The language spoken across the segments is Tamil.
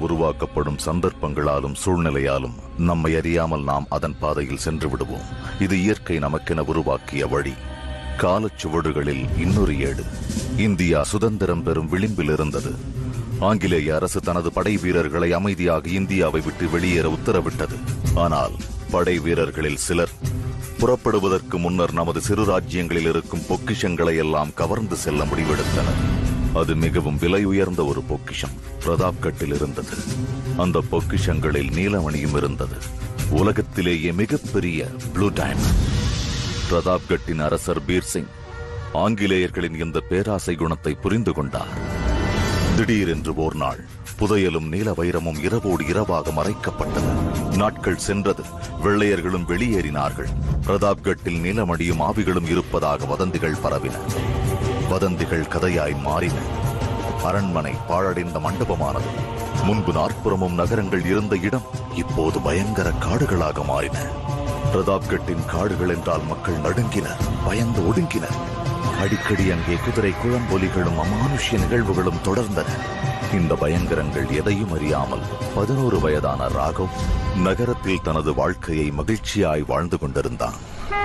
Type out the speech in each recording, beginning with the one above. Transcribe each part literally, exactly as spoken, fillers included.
உருவாக்கப்படும் சந்தர்ப்பங்களாலும் சூழ்நிலையாலும் நம்மை அறியாமல் நாம் அதன் பாதையில் சென்று விடுவோம். இது இயற்கை நமக்கென உருவாக்கிய வழி. காலச்சுவடுகளில் இன்னொரு ஏடு. இந்தியா சுதந்திரம் பெறும் விளிம்பில் இருந்தது. ஆங்கிலேய அரசு தனது படை வீரர்களை அமைதியாக இந்தியாவை விட்டு வெளியேற உத்தரவிட்டது. ஆனால் படை வீரர்களில் சிலர் புறப்படுவதற்கு முன்னர் நமது சிறு ராஜ்யங்களில் இருக்கும் பொக்கிஷங்களை எல்லாம் கவர்ந்து செல்ல முடிவெடுத்தனர். அது மிகவும் விலை உயர்ந்த ஒரு பொக்கிஷம் பிரதாப்கட்டில் இருந்தது. அந்த பொக்கிஷங்களில் நீலமணியும் இருந்தது. உலகத்திலேயே மிகப்பெரிய ப்ளூ டைமண்ட். பிரதாப்கட்டின் அரசர் பீர்சிங் ஆங்கிலேயர்களின் இந்த பேராசை குணத்தை புரிந்து கொண்டார். திடீரென்று ஓர் நாள் புதையலும் நீல வைரமும் இரவோடு இரவாக மறைக்கப்பட்டது. நாட்கள் சென்றது. வெள்ளையர்களும் வெளியேறினார்கள். பிரதாப்கட்டில் நீலமணியும் ஆவிகளும் இருப்பதாக வதந்திகள் பரவின. வதந்திகள் கதையாய் மாறின. அரண்மனை பாழடைந்த மண்டபமானது. முன்பு நாற்புறமும் நகரங்கள் இருந்த இடம் இப்போது பயங்கர காடுகளாக மாறின. பிரதாப்கட்டின் காடுகள் என்றால் மக்கள் நடுங்கினர், பயந்து ஒடுங்கினர். அடிக்கடி அங்கே குதிரை குழம்பொலிகளும் அமானுஷ்ய நிகழ்வுகளும் தொடர்ந்தன. இந்த பயங்கரங்கள் எதையும் அறியாமல் பதினோரு வயதான ராகவ் நகரத்தில் தனது வாழ்க்கையை மகிழ்ச்சியாய் வாழ்ந்து கொண்டிருந்தான்.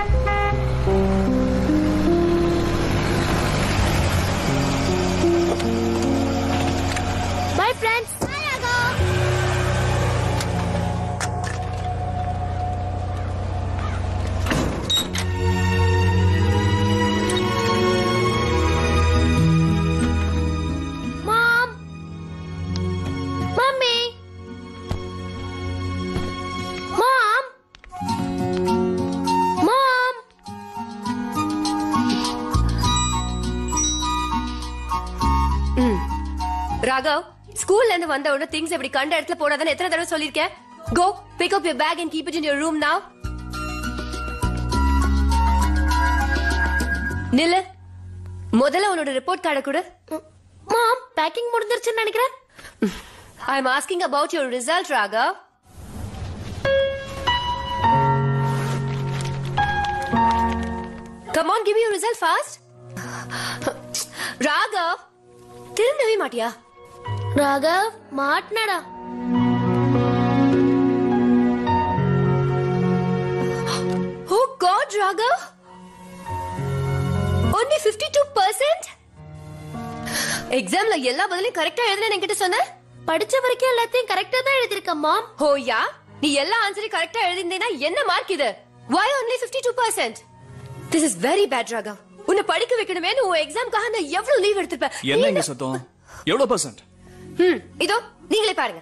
Bye friends. Bye Raghav. Mom. Mummy. Mom. Mom. Mm. Raghav. ஸ்கூல்ல இருந்து வந்த உடனே திங்ஸ் எப்படி கண்ட இடத்துல போடாதன்னு எத்தனை தடவை சொல்லிருக்கேன்? Go, pick up your bag and keep it in your room now. நில்லு. முதல்ல உன்னோட ரிப்போர்ட் கார்டை கொடு. மாம், பேக்கிங் முடிஞ்சிருச்சுன்னு நினைக்கிறேன். I am asking about your result, Raghav. Come on, give me your result fast. Raghav, திருந்தவே மாட்டியா? Raghav, மாட்னடா. Oh God, Raghav. Only fifty-two percent? எக்ஸாம்ல எல்லா பதிலையும் கரெக்டா எழுதுனேன்னு என்கிட்ட சொன்ன? படிச்ச வரைக்கும் எல்லாத்தையும் கரெக்டா தான் எழுதிருக்கேன் மாம். ஹோயா, நீ எல்லா ஆன்சரையும் கரெக்டா எழுதிருந்தேனா என்ன மார்க் இது? Why only fifty-two percent? This is very bad, Raghav. உன்னை படிக்க வைக்கணுமே உன் எக்ஸாம்காக நான் எவ்வளவு லீவ் எடுத்துப்பேன். என்ன இங்க சத்தம்? எவ்வளவு பர்சன்ட்? ம், இதோ நீங்களே பாருங்க.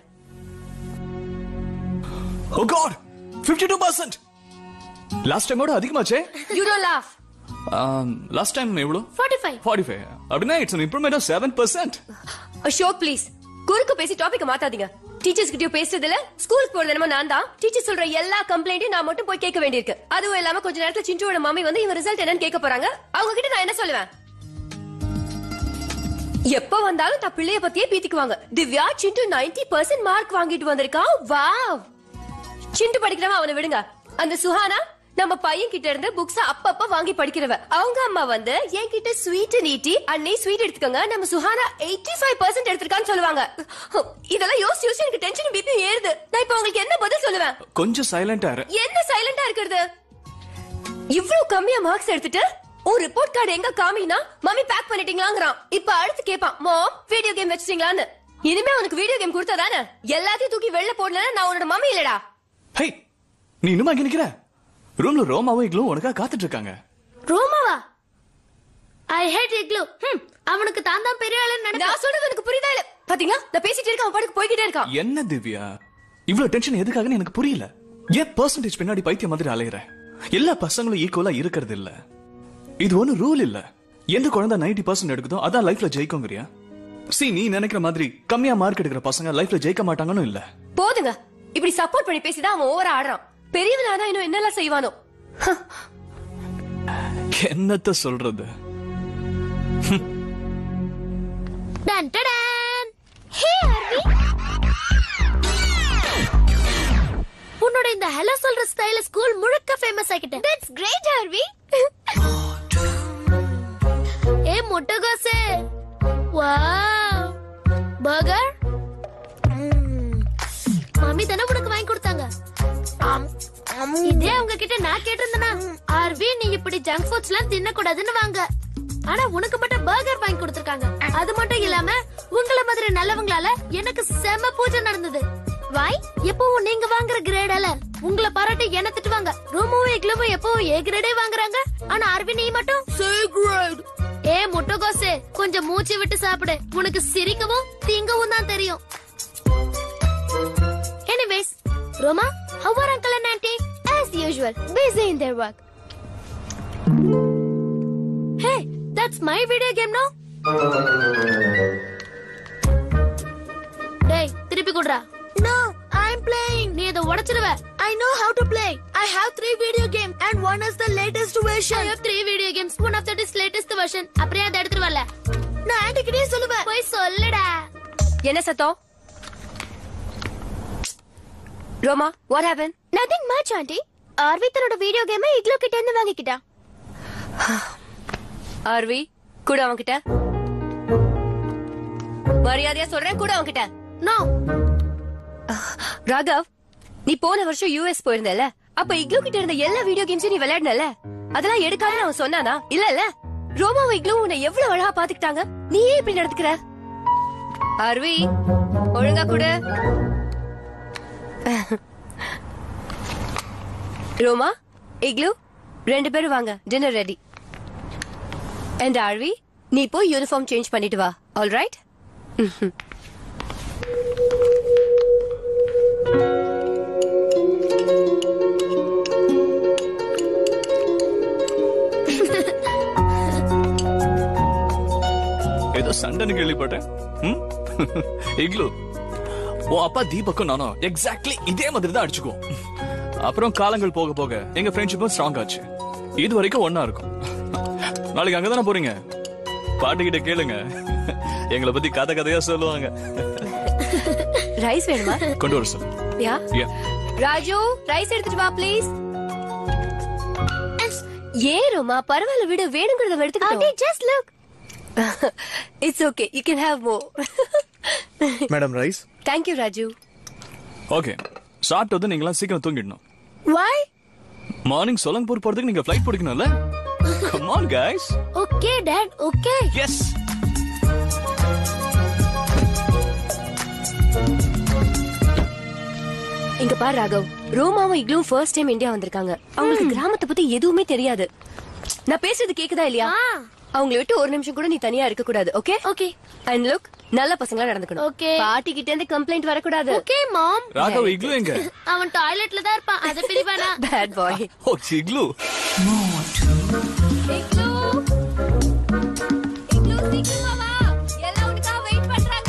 Oh God, fifty-two percent. Last டைமோட அதிகமாச்சே. You don't laugh. Last time எவ்வளவு? forty-five. forty-five. அப்படினா it's an improvement of seven percent. Ashok please, குறுக்கு பேசி டாபிக்க மாத்தாதீங்க. டீச்சர்ஸ் கிட்ட பேசுறதுல ஸ்கூலுக்கு போறது என்னமோ நான் தான். டீச்சர் சொல்ற எல்லா கம்ப்ளைண்ட்டையும் நான் மட்டும் போய் கேட்க வேண்டியிருக்கு. அதுவும் இல்லாம கொஞ்ச நேரத்துல சிண்டுவோட மாமி வந்து இவன் ரிசல்ட் என்னன்னு கேட்க போறாங்க. அவங்க கிட்ட நான் என்ன சொல்லுவேன்? எப்ப வந்தாலும் தான் பிள்ளைய பத்தியே பீத்திக்குவாங்க. திவ்யா சிண்டு ninety percent மார்க் வாங்கிட்டு வந்திருக்கான். வாவ். சிண்டு படிக்கிறவன் அவனை விடுங்க. அந்த சுஹானா நம்ம பையன் கிட்ட இருந்து புக்ஸ் அப்பப்ப வாங்கி படிக்கிறவ. அவங்க அம்மா வந்து என்கிட்ட ஸ்வீட் நீட்டி அன்னை ஸ்வீட் எடுத்துக்கங்க, நம்ம சுஹானா eighty-five percent எடுத்திருக்கான்னு சொல்லுவாங்க. இதெல்லாம் யோசி யோசி எனக்கு டென்ஷன் பிபி ஏறுது. நான் இப்ப உங்களுக்கு என்ன பதில் சொல்லுவேன்? கொஞ்சம் சைலண்டா இரு. என்ன சைலண்டா இருக்கிறது? இவ்வளவு கம்மியா மார்க்ஸ் எடுத்துட்டு ஒரு ரிப்போர்ட் கார்டு எங்க காமினா மம்மி பேக் பண்ணிட்டீங்களாங்கறான். இப்ப அடுத்து கேப்பான், மாம் வீடியோ கேம் வச்சிட்டீங்களான்னு. இனிமே உனக்கு வீடியோ கேம் கொடுத்தாதானே எல்லாத்தையும் தூக்கி வெளில போடலன்னா நான் உன்னோட மம்மி இல்லடா. ஹே, நீ இன்னுமா இங்க நிக்கிற? ரூம்ல ரோமாவும் இக்லும் உனக்கா காத்துட்டு இருக்காங்க. ரோமாவா? I hate இக்லு. ஹம், அவனுக்கு தான் தான் பெரிய ஆளுன்னு நினைச்சேன். நான் சொல்றது உனக்கு புரியுதா இல்ல? பாத்தீங்களா, நான் பேசிட்டே இருக்கேன், அவன் பாட்டுக்கு போய்கிட்டே இருக்கான். என்ன திவ்யா, இவ்வளவு டென்ஷன் எதுக்காகன்னு எனக்கு புரியல. ஏன் பெர்சன்டேஜ் பின்னாடி பைத்தியம் மாதிரி அலையற? எல்லா பசங்களும் ஈக்குவலா இருக்கிறது இல்ல. இது ஒண்ணு ரூல் இல்ல. எந்த குழந்தை ninety percent எடுக்குதோ அதான் லைஃப்ல ஜெயிக்கும்ங்கறியா? சி, நீ நினைக்கிற மாதிரி கம்மியா மார்க் எடுக்கிற பசங்க லைஃப்ல ஜெயிக்க மாட்டாங்கன்னு இல்ல. போதுங்க, இப்படி சப்போர்ட் பண்ணி பேசிதான் அவன் ஓவரா ஆடுறான். பெரியவனாதான் இன்னும் என்னெல்லாம் செய்வானோ. என்னத்த சொல்றது? Done done. ஹே ஹர்வி, உன்னோட இந்த ஹலோ சொல்ற ஸ்டைல ஸ்கூல் முழுக்க ஃபேமஸ் ஆகிட்ட. That's great Harvi. ஏ முட்டகோசே, வாவ். பர்கர். மம்மி தானே உனக்கு வாங்கி கொடுத்தாங்க. இதே அவங்க கிட்ட நான் கேட்டிருந்தேனா, ஆர்வி நீ இப்படி ஜங்க் ஃபுட்ஸ் எல்லாம் தின்ன கூடாதுன்னு வாங்க. ஆனா உனக்கு மட்டும் பர்கர் வாங்கி கொடுத்திருக்காங்க. அது மட்டும் இல்லாம உங்கள மாதிரி நல்லவங்களால எனக்கு செம பூஜை நடந்தது. வாய் எப்பவும் நீங்க வாங்குற கிரேடால உங்களை பாராட்டி என்ன திட்டுவாங்க. ரூமும் இக்லவும் எப்பவும் ஏ கிரேடே வாங்குறாங்க. ஆனா ஆர்வி நீ மட்டும் சி கிரேட். ஏ முட்டைகோசே, கொஞ்சம் மூச்சு விட்டு சாப்பிடு. உனக்கு சிரிக்கவும் திங்கவும் தான் தெரியும். Anyways, Roma, how are uncle and auntie? As usual, busy in their work. Hey, that's my video game, no? Hey, திருப்பி குடுறா. No, I'm playing. நீ இத உடைச்சிடுவ. I know how to play. I have three video games and one is the latest version. I have three video games. One of that is latest version. அப்படியே அத எடுத்துட்டு வரல. நான் ஆண்டி கிட்டே சொல்லுவேன். போய் சொல்லுடா. என்ன சத்தம்? Roma, what happened? Nothing much, auntie. Aarvi தன்னோட வீடியோ கேமை இக்லோ கிட்ட இருந்து வாங்கிக்கிட்டா. ஆர்வி, கூட அவன்கிட்ட. மரியாதையா சொல்றேன், கூட அவன்கிட்ட. No. ராகவ், நீ போன வருஷம் யூஎஸ் போயிருந்தல, அப்ப இக்லோ கிட்ட இருந்த எல்லா வீடியோ கேம்ஸையும் நீ விளையாடுனல, அதெல்லாம் எடுக்காதுன்னு அவன் சொன்னானா? இல்லல்ல. ரோமாவும் இக்லோ உன்னை எவ்வளவு அழகா பாத்துக்கிட்டாங்க. நீ ஏன் இப்படி நடந்துக்கிற? ஆர்வி, ஒழுங்கா கூட. ரோமா, இக்லு, ரெண்டு பேரும் வாங்க, டின்னர் ரெடி. அண்ட் ஆர்வி, நீ போய் யூனிஃபார்ம் சேஞ்ச் பண்ணிட்டு வா. All right? ஏதோ சண்டைன்னு கேள்விப்பட்டேன். இக்லு, ஓ அப்பா தீபக்கும் நானும் எக்ஸாக்ட்லி இதே மாதிரி தான் அடிச்சுக்குவோம். அப்புறம் காலங்கள் போக போக எங்க ஃப்ரெண்ட்ஷிப்பும் ஸ்ட்ராங் ஆச்சு. இது வரைக்கும் ஒன்னா இருக்கும். நாளைக்கு அங்கதானே போறீங்க? பாட்டுக்கிட்ட கேளுங்க, எங்களை பத்தி கதை கதையா சொல்லுவாங்க. ரைஸ் வேணுமா? கொண்டு வர சொல்லு. யா யா. ராஜு, ரைஸ் எடுத்துட்டு வா ப்ளீஸ். ஏ ரோமா, பரவாயில்ல விடு, வேணுங்கிறத எடுத்துக்கிட்டோம். Auntie, just look. It's okay, you can have more. Madam rice. Thank you, Raju. Okay, சாப்பிட்டது நீங்களாம் சீக்கிரம் தூங்கிடணும். Why? மார்னிங் சோலங்பூர் போறதுக்கு நீங்க ஃளைட் பிடிக்கணும்ல. Come on guys. Okay, Dad. Okay. Yes. இங்க பாரு ராகவ், ரோமாவும் இக்லும் ஃபர்ஸ்ட் டைம் இந்தியா வந்திருக்காங்க. அவங்களுக்கு கிராமத்தை பத்தி எதுவுமே தெரியாது. நான் பேசுறது கேக்குதா இல்லையா? அவங்களை விட்டு ஒரு நிமிஷம் கூட நீ தனியா இருக்க கூடாது. ஓகே? Okay. அண்ட் லுக், நல்ல பசங்களா நடந்துக்கணும். Okay. பாட்டி கிட்ட இருந்து கம்ப்ளைண்ட் வரக்கூடாது. Okay, Mom. ராகவ், இக்லு எங்க? அவன் டாய்லெட்ல தான் இருப்பான். அத பிரிவானா? Bad boy. ஓ இக்லு. இக்லு, இக்லு சீக்கிரமா வா, எல்லாம் உனக்காக வெயிட் பண்றாங்க.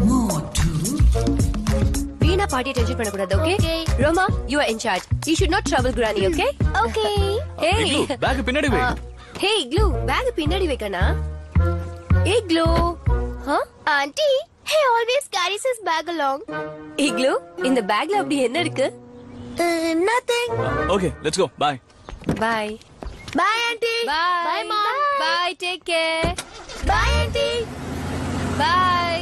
வீணா பாட்டியை டென்ஷன் பண்ணக்கூடாது. Okay? Okay. Roma, you are in charge. You should not trouble Granny. Okay? Okay. Hey. Iglu, bag பின்னாடி வை. ஹே இக்லு, பேக் பின்னாடி வைக்கனா? இக்லு, huh? Auntie, he always carries his bag along. இக்லு, இந்த பேக்ல அப்படி என்ன இருக்கு? Uh, nothing. Okay, let's go. Bye. Bye. Bye, Auntie. Bye. Bye, Mom. Bye. Take care. Bye, Auntie. Bye.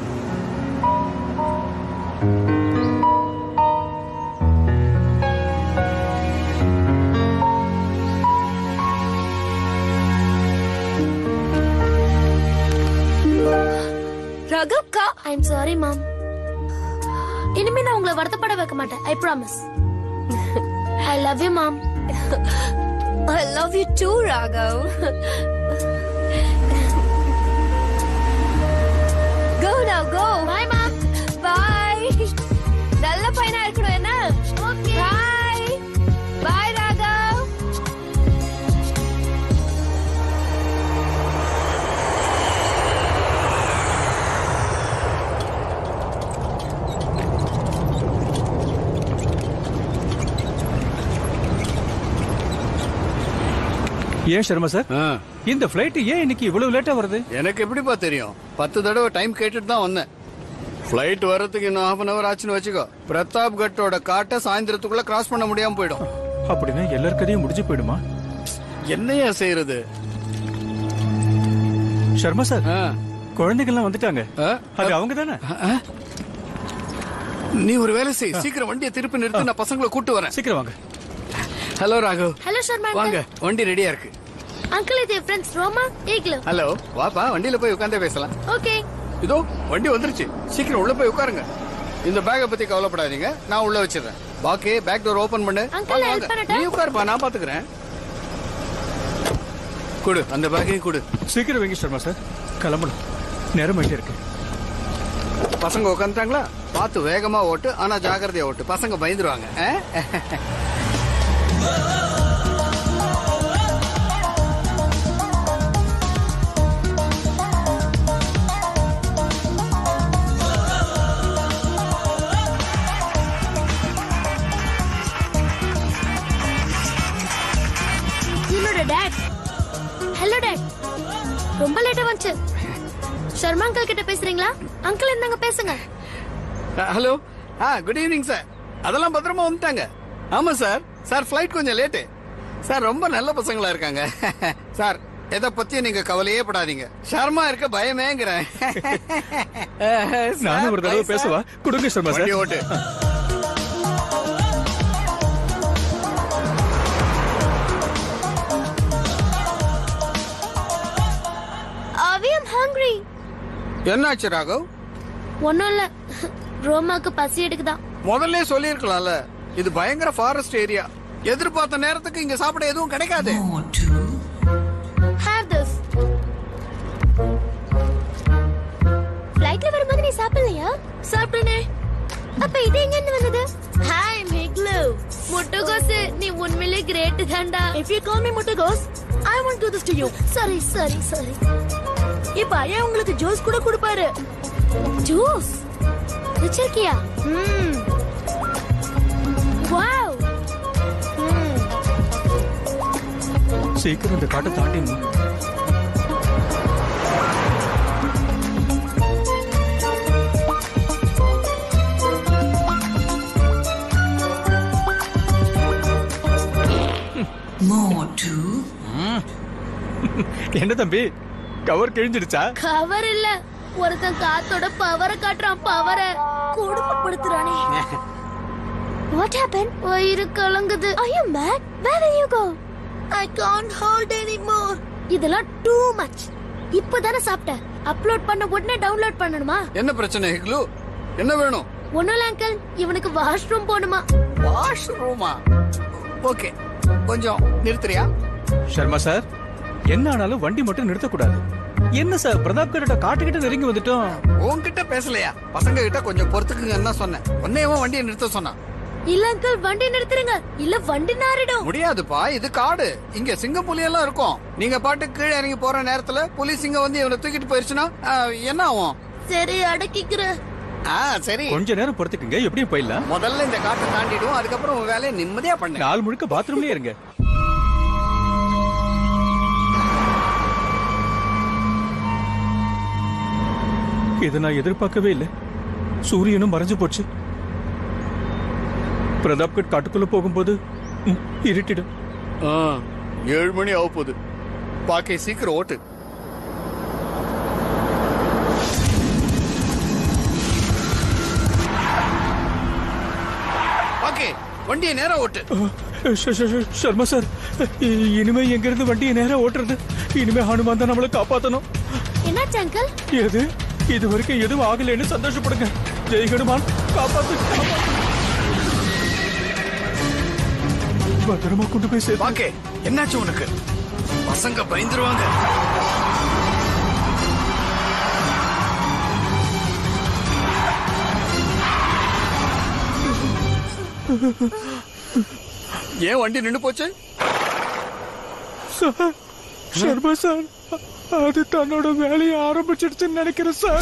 ரகப்கா, I'm sorry, Mom. இனிமே நான் உங்களை வருத்தப்பட வைக்க மாட்டேன். I promise. I love you, Mom. I love you too, Raghav. Go now, go. Bye, Mom. Bye. நல்ல பையனா இருக்கணும் என்ன? Okay. Bye. Bye, Raghav. ஏன் சர்மா சார், இந்த பிளைட் ஏன் இன்னைக்கு இவ்வளவு லேட்டா வருது? எனக்கு எப்படிப்பா தெரியும்? பத்து தடவை டைம் கேட்டுட்டு தான் வந்தேன். பிளைட் வர்றதுக்கு இன்னும் ஹாஃப் அன் அவர் ஆச்சுன்னு வச்சுக்கோ. பிரதாப் கட்டோட காட்டை சாயந்தரத்துக்குள்ள கிராஸ் பண்ண முடியாம போயிடும். அப்படின்னா எல்லாருக்கதையும் முடிஞ்சு போயிடுமா? என்னையா செய்யறது? சர்மா சார், ஆ, குழந்தைகள்லாம் வந்துட்டாங்க. ஆ, அது அவங்க தானே? நீ ஒரு வேலை செய், சீக்கிரம் வண்டியை திருப்பி நிறுத்தி நான் பசங்களை கூட்டு வரேன். சீக்கிரம் வாங்க. ஹலோ ராகவ். ஹலோ சர்மா வாங்க, வண்டி ரெடியா இருக்கு. அங்கிள் இது ஃப்ரெண்ட்ஸ் ரோமா ஈக்லு. ஹலோ, வாப்பா வண்டியில போய் உட்கார்ந்தே பேசலாம். ஓகே. இதோ வண்டி வந்துருச்சு, சீக்கிரம் உள்ள போய் உட்காருங்க. இந்த பேக்கை பத்தி கவலைப்படாதீங்க, நான் உள்ள வச்சிடுறேன். பாக்கி பேக் டோர் ஓபன் பண்ணு. Uncle, help பண்ணட்டா? நீ உட்காருப்பா, நான் பாத்துக்கிறேன். குடு, அந்த பேக்கையும் குடு. சீக்கிரம் வைங்க சர்மா சார், கிளம்பணும், நேரம் ஆயிட்டே இருக்கு. பசங்க உட்காந்துட்டாங்களா? பார்த்து வேகமா ஓட்டு, ஆனா ஜாக்கிரதையா ஓட்டு, பசங்க பயந்துருவாங்க. என்னோட டாட். Hello dot. ரொம்ப லேட்டா வந்துச்சு. சர்மா அங்கிள் கிட்ட பேசுறீங்களா? அங்கிள் என்னங்க பேசுங்க. Hello, ah good evening sir. அதெல்லாம் பத்திரமா வந்துட்டாங்க. ஆமா சார், சார் ஃபிளைட் கொஞ்சம் லேட்டு சார். ரொம்ப நல்ல பசங்களா இருக்காங்க சார். எதை பத்தியும் நீங்க கவலையே படாதீங்க. சர்மா இருக்க பயமேங்கிறேன். நானும் ஒரு தடவை பேசவா? கொடுங்க சர்மா சார். ஓட்டு. I am hungry. என்னாச்சு ராகவ்? ஒண்ணும் இல்ல, ரோமாக்கு பசி எடுக்குதான். முதல்ல சொல்லி இருக்கலாம்ல, இது பயங்கர ஃபாரஸ்ட் ஏரியா. எதிர்பார்த்த நேரத்துக்கு இங்க சாப்பிட எதுவும் கிடைக்காது. Have this. ஃளைட்ல வரும்போது நீ சாப்பிடலையா? சாப்பிட்டனே. அப்ப இது எங்க இருந்து வந்தது? ஹாய் மிக்லு. முட்டைகோஸ், நீ உண்மையிலே கிரேட் தான்டா. If you call me முட்டைகோஸ், I won't do this to you. Sorry, sorry, sorry. இப்ப ஐயா உங்களுக்கு ஜூஸ் கூட கொடுப்பாரு. ஜூஸ் வச்சிருக்கியா? ம். வாவ். ம். சீக்கிரம் இந்த காட்டை தாண்டி என்ன தம்பி, கவர் கிழிஞ்சிடுச்சா? கவர் இல்ல, ஒருத்தன் காத்தோட பவரை காட்டுறான். பவரை கொடுமைப்படுத்துறானே. What happened? வயிறு கலங்குது. Are you mad? Where will you go? I can't hold anymore. இதெல்லாம் too much. இப்பதானே சாப்பிட்டேன். அப்லோட் பண்ண உடனே டவுன்லோட் பண்ணணுமா? என்ன பிரச்சனை ஹிக்லு? என்ன வேணும்? ஒண்ணும் இல்ல அங்கிள், இவனுக்கு வாஷ்ரூம் போணுமா. வாஷ்ரூமா? ஓகே, கொஞ்சம் நிறுத்துறியா? சர்மா சார், என்ன ஆனாலும் வண்டி மட்டும் நிறுத்தக்கூடாது. என்ன சார், பிரதாப் கிட்ட காட்டுக்கிட்ட நெருங்கி வந்துட்டோம். உன்கிட்ட பேசலையா? பசங்க கிட்ட கொஞ்சம் பொறுத்துக்குங்கன்னு சொன்னேன். உன்னையவும் வண்டியை நிறுத்த சொன்னான். இல்ல அங்கிள், வண்டி நிறுத்துறீங்க. இல்ல வண்டி நாரிடும். முடியாதுப்பா, இது காடு. இங்க சிங்க புலி எல்லாம் இருக்கும். நீங்க பாட்டு கீழே இறங்கி போற நேரத்துல புலி சிங்கம் வந்து இவனை தூக்கிட்டு போயிருச்சுன்னா என்ன ஆகும்? சரி, அடக்கிக்கிற. ஆ சரி, கொஞ்ச நேரம் பொறுத்துக்குங்க, எப்படியும் போயிடலாம். முதல்ல இந்த காட்டை தாண்டிடுவோம், அதுக்கப்புறம் உன் வேலையை நிம்மதியா பண்ணு. நாள் முழுக்க பாத்ரூம்லயே இருங்க. இதை நான் எதிர்பார்க்கவே இல்லை. சூரியனும் மறைஞ்சு போச்சு. பிரதாப்கட் காட்டுக்குள்ள போகும்போது இருட்டிடும். ஏழு மணி ஆக போகுது. பாக்கே சீக்கிரம் ஓட்டு. பாக்கே வண்டியை நேரா ஓட்டு. சர்மா சார், இனிமே எங்க இருந்து வண்டியை நேரா ஓட்டுறது? இனிமே ஹனுமான் தான் நம்மளை காப்பாத்தணும். என்னாச்சு அங்கிள்? எது இது வரைக்கும் எதுவும் ஆகலைன்னு சந்தோஷப்படுங்க. ஜெய் ஹனுமான், காப்பாத்து. பத்திரமா கொண்டு போய் சேர்த்து. பாக்கே, என்னாச்சு உனக்கு? பசங்க பயந்துருவாங்க. ஏன் வண்டி நின்னு போச்சு? சார், சர்மா சார், அது தன்னோட வேலையை ஆரம்பிச்சிடுச்சுன்னு நினைக்கிறேன் சார்.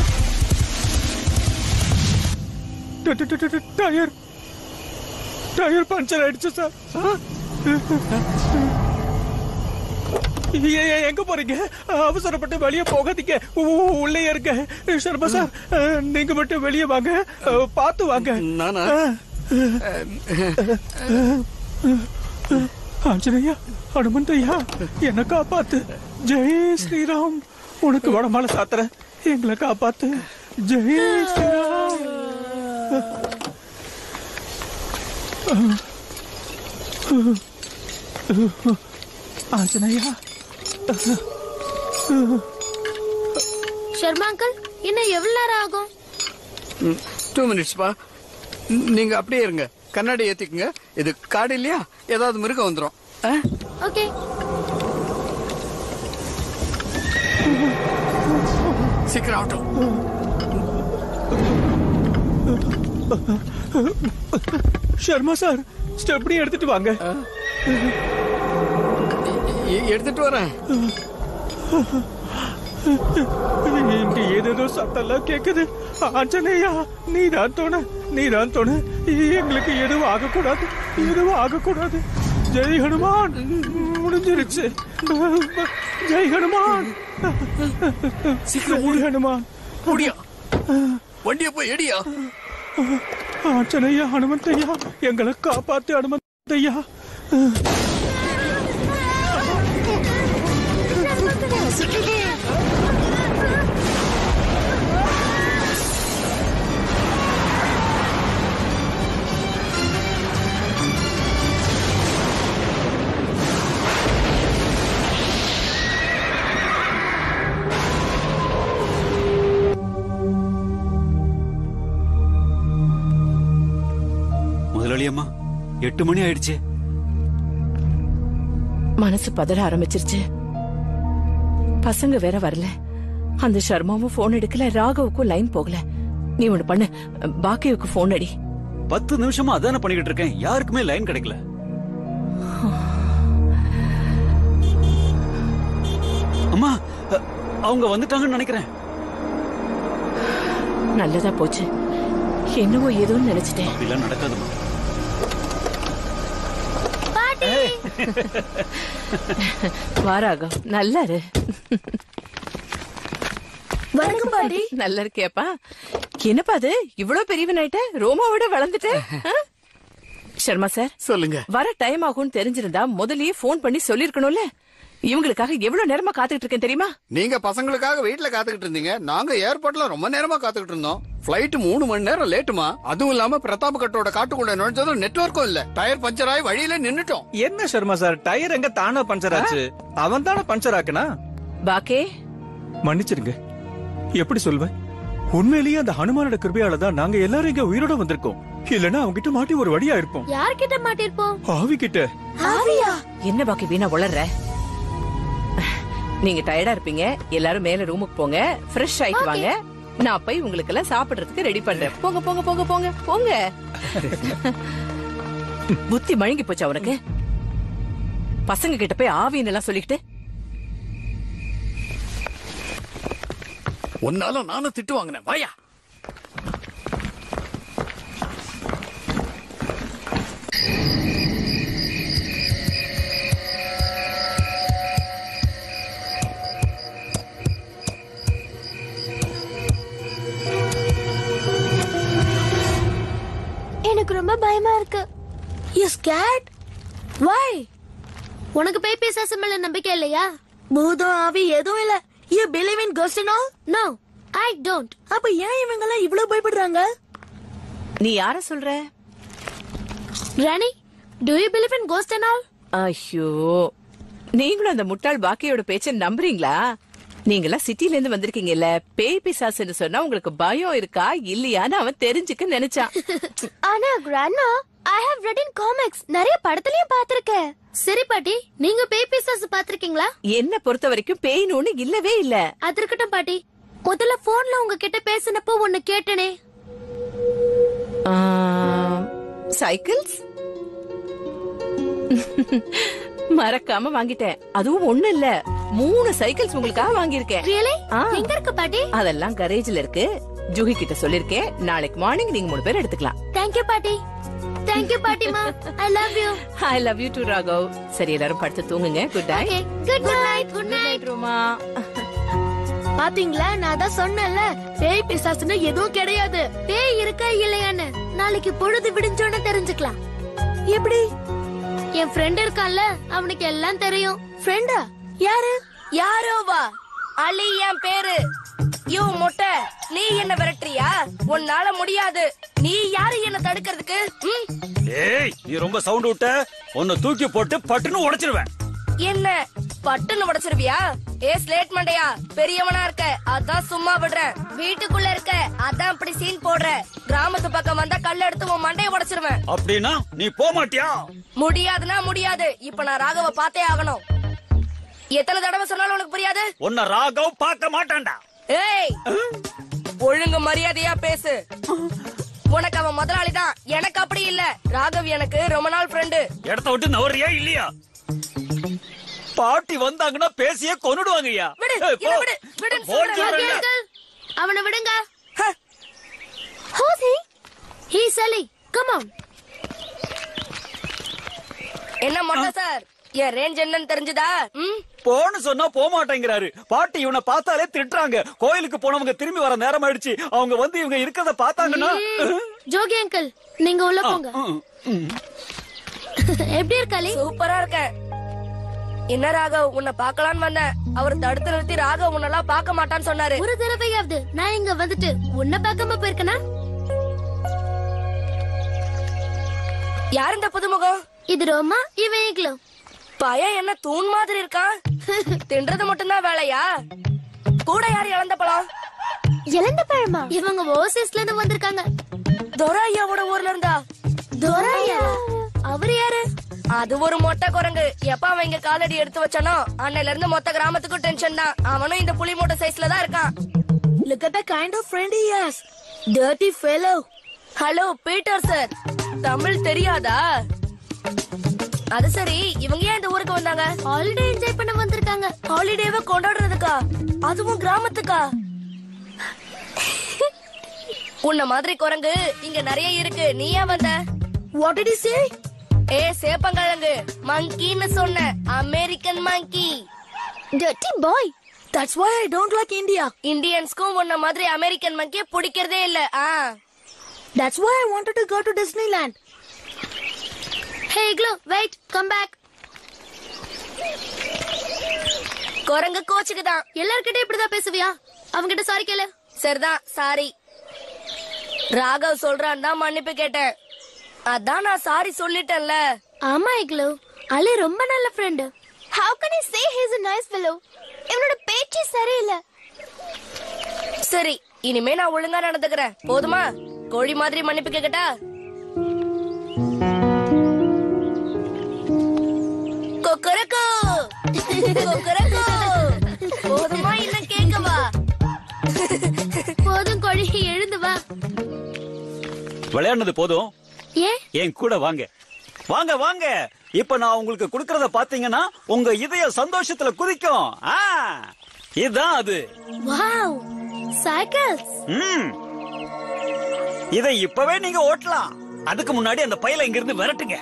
டயர் டயர் பஞ்சர் ஆயிடுச்சு சார். எங்க போறீங்க? அவசரப்பட்டு வெளியே போகாதீங்க, உள்ளே இருக்க. சர்மா சார், நீங்க மட்டும் வெளியே வாங்க, பார்த்து வாங்க. நானா? ஆஞ்சனையா, ஹனுமந்தையா, என்ன காப்பாத்து. ஜெய் ஸ்ரீராம். உனக்கு வடமால சாத்துற, எங்களை காப்பாத்து. ஜெய் ஸ்ரீராம். ஆஞ்சனையா. சர்மா அங்கிள், இன்னும் எவ்வளவு நேரம் ஆகும்? டூ மினிட்ஸ் பா. நீங்க அப்படியே இருங்க, கண்ணாடி ஏத்திக்குங்க. இது காடு இல்லையா, ஏதாவது மிருகம் வந்துடும். ஓகே. சீக்கிரம் ஆகட்டும். சர்மா சார், ஸ்டெப்னி எடுத்துட்டு வாங்க. எடுத்துட்டு வரேன். இங்க ஏதேதோ சத்தம்லாம் கேக்குது. ஆஞ்சநேயா, நீதான் தோண, நீதான் தோண. எங்களுக்கு எதுவும் ஆகக்கூடாது, எதுவும் ஆகக்கூடாது. ஜெய் ஹனுமான். முடிஞ்சிருச்சு. ஜெய் ஹனுமான். சீக்கிரம் ஜெய் ஹனுமான். முடியா, வண்டிய போய் எடியா. ஆஞ்சநேயா, ஹனுமந்தையா, எங்களை காப்பாத்து ஹனுமந்தையா. முதலாளியம்மா, எட்டு மணி ஆயிடுச்சு. மனசு பதற ஆரம்பிச்சிருச்சு. பசங்க வேற வரல. அந்த சர்மாவும் போன் எடுக்கல, ராகவுக்கும் லைன் போகல. நீ ஒண்ணு பண்ணு, பாக்கியுக்கு போன் அடி. பத்து நிமிஷமா அதான பண்ணிக்கிட்டு இருக்கேன், யாருக்குமே லைன் கிடைக்கல. அம்மா, அவங்க வந்துட்டாங்கன்னு நினைக்கிறேன். நல்லதா போச்சு. என்னவோ ஏதோன்னு நினைச்சிட்டேன். அப்படிலாம் நடக்காதுமா. வாராகம், நல்லா இரு. வணக்கம் பாட்டி. நல்லா இருக்கியாப்பா? என்னப்பா அது, இவ்வளவு பெரியவனாயிட்ட, ரோமாவோட வளர்ந்துட்ட. சர்மா சார், சொல்லுங்க. வர டைம் ஆகும்னு தெரிஞ்சிருந்தா முதல்லயே போன் பண்ணி சொல்லிருக்கணும்ல. இவங்களுக்காக எவ்வளவு நேரமா காத்துக்கிட்டு இருக்கேன் தெரியுமா? நீங்க பசங்களுக்காக வீட்டுல காத்துக்கிட்டு இருந்தீங்க, நாங்க ஏர்போர்ட்ல ரொம்ப நேரமா காத்துக்கிட்டு இருந்தோம். பிளைட் மூணு மணி நேரம் லேட்டுமா. அதுவும் இல்லாம பிரதாப் கட்டோட காட்டுக்குள்ள நுழைஞ்சதும் நெட்வொர்க்கும் இல்ல. டயர் பஞ்சர் ஆகி வழியில நின்னுட்டோம். என்ன சர்மா சார், டயர் எங்க தானா பஞ்சர் ஆச்சு? அவன் தானே பஞ்சர் ஆக்குனா. பாக்கே, மன்னிச்சிருங்க. எப்படி சொல்வேன், உண்மையிலேயே அந்த ஹனுமானோட கிருபையால தான் நாங்க எல்லாரும் இங்க உயிரோட வந்திருக்கோம். இல்லன்னா அவங்க கிட்ட மாட்டி ஒரு வழியா இருப்போம். யார்கிட்ட மாட்டிருப்போம்? ஆவி கிட்ட. ஆவியா? என்ன பாக்கி வீணா உளர்ற? நீங்க டயர்டா இருப்பீங்க, எல்லாரும் மேல ரூமுக்கு போங்க, ஃப்ரெஷ் ஆயிட்டு வாங்க. நான் போய் உங்களுக்கு எல்லாம் சாப்பிடுறதுக்கு ரெடி பண்றேன். போங்க போங்க போங்க போங்க போங்க. புத்தி மழுங்கி போச்சு அவனுக்கு. பசங்க கிட்ட போய் ஆவின்னு எல்லாம் சொல்லிக்கிட்டு. உன்னால நானும் திட்டு வாங்கினேன். வாயா. எனக்கு ரொம்ப பயமா இருக்கு. You scared? Why? உனக்கு பேய் பிசாசு மேல நம்பிக்கை இல்லையா? பூதம் ஆவி எதுவும் இல்ல. You believe in ghosts and all? No, I don't. அப்ப ஏன் இவங்க எல்லாம் இவ்ளோ பயப்படுறாங்க? நீ யார சொல்ற? ராணி, do you believe in ghosts and all? ஐயோ, நீங்களும் அந்த முட்டாள் பாக்கியோட பேச்ச நம்புறீங்களா? நீங்களா சிட்டில இருந்து வந்திருக்கீங்கல்ல, பேய் பிசாசுன்னு சொன்னா உங்களுக்கு பயம் இருக்கா இல்லையான்னு அவன் தெரிஞ்சுக்க நினைச்சான். ஆனா grandma, I have read in comics. நிறைய படத்துலயும் பாத்திருக்கேன். சரி பாட்டி, நீங்க பேய் பிசாசு பாத்திருக்கீங்களா? என்ன பொறுத்த வரைக்கும் பேய்னு ஒண்ணு இல்லவே இல்ல. அது இருக்கட்டும் பாட்டி, முதல்ல போன்ல உங்ககிட்ட பேசினப்போ ஒண்ணு கேட்டனே. சைக்கிள்ஸ் மறக்காம வாங்கிட்டேன். அதுவும் ஒண்ணு இல்ல, மூணு சைக்கிள்ஸ் உங்களுக்காக வாங்கியிருக்கேன். Really? ஆ. எங்க இருக்கு பாட்டி? அதெல்லாம் கரேஜ்ல இருக்கு. ஜூஹி கிட்ட சொல்லிருக்கேன், நாளைக்கு மார்னிங் நீங்க மூணு பேர் எடுத்துக்கலாம். Thank you பாட்டி. Thank you பாட்டிமா. I love you. I love you too, Raghav. சரி, எல்லாரும் படுத்து தூங்குங்க. Good night. Okay. Good night. Good night. Roma. பாத்தீங்களா, நான் தான் சொன்னேன்ல, பேய் பிசாசுன்னு எதுவும் கிடையாது. பேய் இருக்கா இல்லையான்னு நாளைக்கு பொழுது விடிஞ்சோன்னு தெரிஞ்சுக்கலாம். எப்படி? என் ஃப்ரெண்ட் இருக்கான்ல, அவனுக்கு எல்லாம் தெரியும். ஃப்ரெண்டா? யாரு? யாரோ வா, அலி என் பேரு. யோ மொட்டை, நீ என்ன விரட்டுறியா? உன்னால முடியாது. நீ யாரு என்ன தடுக்கிறதுக்கு? ஏய், நீ ரொம்ப சவுண்ட் விட்ட, உன்னை தூக்கி போட்டு பட்டுன்னு உடைச்சிருவேன். என்ன பட்டுன்னு உடைச்சிருவியா? ஏ ஸ்லேட் மண்டையா, பெரியவனா இருக்க அதான் சும்மா விடுறேன். வீட்டுக்குள்ள இருக்க அதான் இப்படி சீன் போடுற. கிராமத்து பக்கம் வந்தா கல்ல எடுத்து உன் மண்டைய உடைச்சிருவேன். அப்படின்னா நீ போக மாட்டியா? முடியாதுன்னா முடியாது. இப்ப நான் ராகவ பார்த்தே ஆகணும். எத்தனை தடவை சொன்னாலும் உனக்கு புரியாது? உன்னை ராகவ் பார்க்க மாட்டான்டா. ஏய், ஒழுங்கு மரியாதையா பேசு. உனக்கு அவன் முதலாளிதான், எனக்கு அப்படி இல்ல. ராகவ் எனக்கு ரொம்ப நாள் ஃப்ரெண்டு. இடத்த விட்டு நவறியா இல்லையா? பாட்டி வந்தாங்கன்னா பேசியே கொன்னுடுவாங்கய்யா. அவனை விடுங்க. Who's he? He's Ali. Come on. என்ன மொட்டை சார், என் ரேஞ்ச் என்னன்னு தெரிஞ்சுதா? போன்னு சொன்னா போக மாட்டேங்கிறாரு. பாட்டி இவனை பார்த்தாலே திட்டுறாங்க. கோயிலுக்கு போனவங்க திரும்பி வர நேரம் ஆயிடுச்சு. அவங்க வந்து இவங்க இருக்கிறத பார்த்தாங்கன்னா. ஜோகி அங்கிள், நீங்க உள்ள போங்க. எப்படி இருக்காளி? சூப்பரா இருக்க. என்ன ராகவ், உன்னை பாக்கலான்னு வந்தேன். அவர் தடுத்து நிறுத்தி ராகவ் உன்னெல்லாம் பார்க்க மாட்டான்னு சொன்னாரு. ஒரு தடவையாவது நான் இங்க வந்துட்டு உன்னை பார்க்காம போயிருக்கனா? யார் இந்த புதுமுகம்? இது ரோமா, இவன் ஈக்லோ. பையன் என்ன தூண் மாதிரி இருக்கான். தின்றது மட்டும்தான் வேலையா? கூட யார் இழந்த பழம்? இழந்த பழமா? இவங்க ஓசிஸ்ல இருந்து வந்திருக்காங்க. துரையாவோட ஊர்ல இருந்தா? துரையா? அவரு யாரு? அது ஒரு மொட்டை குரங்கு. எப்ப அவன் இங்க காலடி எடுத்து வச்சானோ அன்னையில இருந்து மொத்த கிராமத்துக்கும் டென்ஷன் தான். அவனும் இந்த புலி மூட்டை சைஸ்ல தான் இருக்கான். Look at the kind of friend he has. Dirty fellow. Hello Peter sir, Tamil தெரியாதா? அது சரி, இவங்க ஏன் இந்த ஊருக்கு வந்தாங்க? ஹாலிடே என்ஜாய் பண்ண வந்திருக்காங்க. ஹாலிடேவை கொண்டாடுறதுக்கா? அதுவும் கிராமத்துக்கா? உன்ன மாதிரி குரங்கு இங்க நிறைய இருக்கு. நீ ஏன் வந்த? What did he say? ஏ சேப்பங்கிழங்கு, மங்கின்னு சொன்ன. American monkey. Dirty boy. That's why I don't like India. இந்தியன்ஸ்க்கும் உன்ன மாதிரி அமெரிக்கன் மங்கிய பிடிக்கிறதே இல்ல. ஆ, That's why I wanted to go to Disneyland. Hey Iglo, wait, come back. குரங்கு கோச்சுக்குதான். எல்லார்கிட்டயும் இப்படிதான் பேசுவியா? அவங்கிட்ட சாரி கேளு. சரிதான், சாரி. ராகவ் சொல்றான் தான் மன்னிப்பு கேட்டேன். அதான் நான் சாரி சொல்லிட்டேன்ல. ஆமா இக்லோ, அலி ரொம்ப நல்ல friend. How can I say he's a nice fellow? இவனோட பேச்சு சரியில்லை. சரி, இனிமே நான் ஒழுங்கா நடந்துக்கிறேன். போதுமா? கோழி மாதிரி மன்னிப்பு கேக்கட்டா? கொக்கரக்கோ கொக்கரக்கோ. போதுமா, இன்னும் கேட்கவா? போதும் கோழி, எழுந்து வா. விளையாடுனது போதும். ஏன்? என் கூட வாங்க வாங்க வாங்க. இப்ப நான் உங்களுக்கு கொடுக்கறத பாத்தீங்கன்னா உங்க இதயம் சந்தோஷத்துல குதிக்கும். ஆ, இதுதான் அது. Wow, cycles. ம், இதை இப்பவே நீங்க ஓட்டலாம். அதுக்கு முன்னாடி அந்த பையில இங்க இருந்து விரட்டுங்க.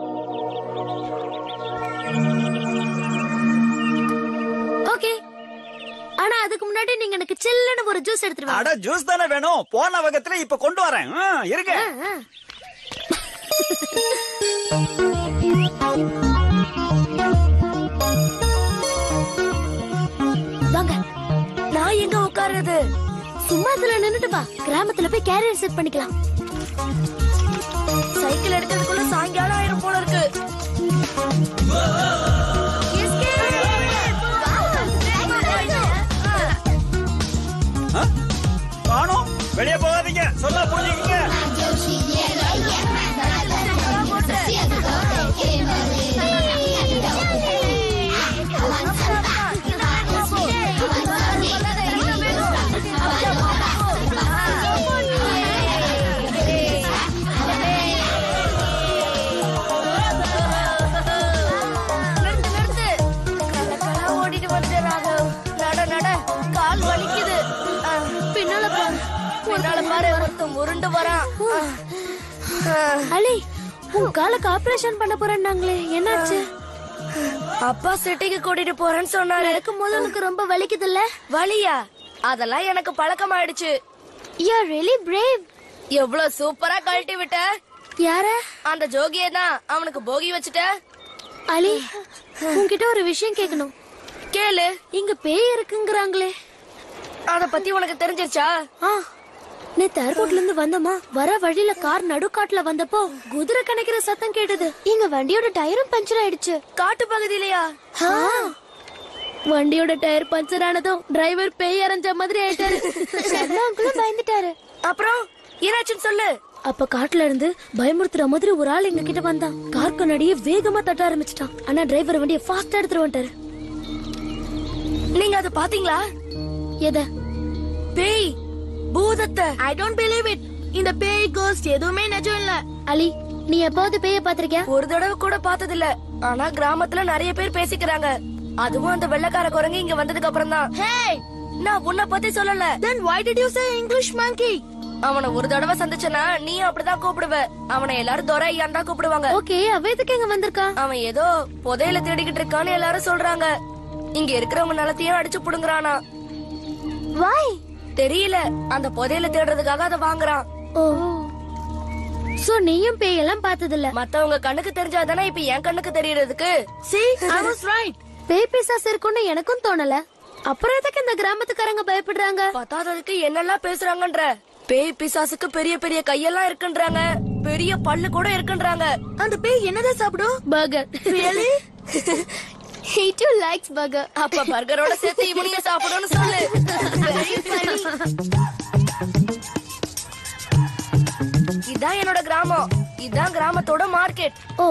ஓகே, ஆனா அதுக்கு முன்னாடி நீங்க எனக்கு சில்லுன்னு ஒரு ஜூஸ் எடுத்துட்டு வாங்க. அட, ஜூஸ் தானே வேணும். போன வகத்துல இப்ப கொண்டு வரேன். இருங்க. வாங்க. நான் எங்க உட்கார்றது? சும்மா இதுல நின்னுட்டு வா. கிராமத்துல போய் கேரியர் செட் பண்ணிக்கலாம். சைக்கிள் எடுக்கிறதுக்குள்ள சாயங்காலம் ஆயிரம் போல இருக்கு. காணோம். வெளியே போகாதீங்க. சொல்ல புரிஞ்சுக்கீங்க. ஓடிட்டு வந்து ராகவ், நட நட, கால் வலிக்குது. பின்னால பாரு, பின்னால பாரு, ஒருத்தன் உருண்டு வரான். அலி, உன் காலுக்கு ஆபரேஷன் பண்ண போறேன்னாங்களே, என்னாச்சு? அப்பா சிட்டிக்கு கூட்டிட்டு போறேன்னு சொன்னாரு. நடக்கும் போது உனக்கு ரொம்ப வலிக்குது இல்ல? வலியா? அதெல்லாம் எனக்கு பழக்கமாயிடுச்சு. You are really brave. எவ்வளவு சூப்பரா கழட்டி விட்ட. யார? அந்த ஜோகியே தான். அவனுக்கு போகி வச்சுட்ட. அலி, உன்கிட்ட ஒரு விஷயம் கேட்கணும். கேளு. இங்க பேய் இருக்குங்கறாங்களே. அத பத்தி உனக்கு தெரிஞ்சிருச்சா? நேத்து ஏர்போர்ட்ல இருந்து வந்தோமா, வர வழியில கார் நடுக்காட்டுல வந்தப்போ குதிரை கணக்கிற சத்தம் கேட்டது. எங்க வண்டியோட டயரும் பஞ்சர் ஆயிடுச்சு. காட்டு பகுதியிலயா? வண்டியோட டயர் பஞ்சர் ஆனதும் டிரைவர் பேய் அரைஞ்ச மாதிரி ஆயிட்டாரு. அங்கிளும் பயந்துட்டாரு. அப்புறம் என்னாச்சுன்னு சொல்லு. அப்ப காட்டுல இருந்து பயமுறுத்துற மாதிரி ஒரு ஆள் எங்க கிட்ட வந்தான். கார் கண்ணாடியே வேகமா தட்ட ஆரம்பிச்சிட்டான். ஆனா டிரைவர் வண்டியை ஃபாஸ்டா எடுத்துட்டு வந்துட்டாரு. நீங்க அத பாத்தீங்களா? எத? பேய், பூதத்தை. I don't believe it. இந்த பேய் கோஸ்ட் எதுவுமே நிஜம் இல்ல. அலி, நீ எப்போது பேய பாத்திருக்கியா? ஒரு தடவை கூட பார்த்தது இல்ல. ஆனா கிராமத்துல நிறைய பேர் பேசிக்கிறாங்க. அதுவும் அந்த வெள்ளக்கார குரங்கு இங்க வந்ததுக்கு அப்புறம் தான். Hey, நான் உன்னை பத்தி சொல்லல. then why did you say English monkey? அவனை ஒரு தடவை சந்திச்சனா நீயும் அப்படிதான் கூப்பிடுவ. அவனை எல்லாரும் துரையான் தான் கூப்பிடுவாங்க. ஓகே, அவ எதுக்கு இங்க வந்திருக்கா? அவன் ஏதோ புதையல தேடிக்கிட்டு இருக்கான்னு எல்லாரும் சொல்றாங்க. இங்க இருக்கிறவங்க நிலத்தையும் அடிச்சு புடுங்குறானா. Why? தெரியல. அந்த புதையல தேடுறதுக்காக அதை வாங்குறான். ஓ, சோ நீயும் பேய் எல்லாம் பார்த்தது இல்ல? மத்தவங்க கண்ணுக்கு தெரிஞ்சாதானே இப்ப என் கண்ணுக்கு தெரியறதுக்கு. See, I was right. பேய் பிசாசு இருக்குன்னு எனக்கும் தோணல. அப்புறம் எதுக்கு இந்த கிராமத்துக்காரங்க பயப்படுறாங்க? பத்தாததுக்கு என்னெல்லாம் பேசுறாங்கன்ற. பேய் பிசாசுக்கு பெரிய பெரிய கையெல்லாம் இருக்குன்றாங்க. பெரிய பல்லு கூட இருக்குன்றாங்க. அந்த பேய் என்னதான் சாப்பிடும்? Burger. Really? He too likes burger. அப்ப பர்கரோட சேர்த்து இவனையும் சாப்பிடும்னு சொல்லு. இதான் என்னோட கிராமம். இதான் கிராமத்தோட மார்க்கெட். ஓ,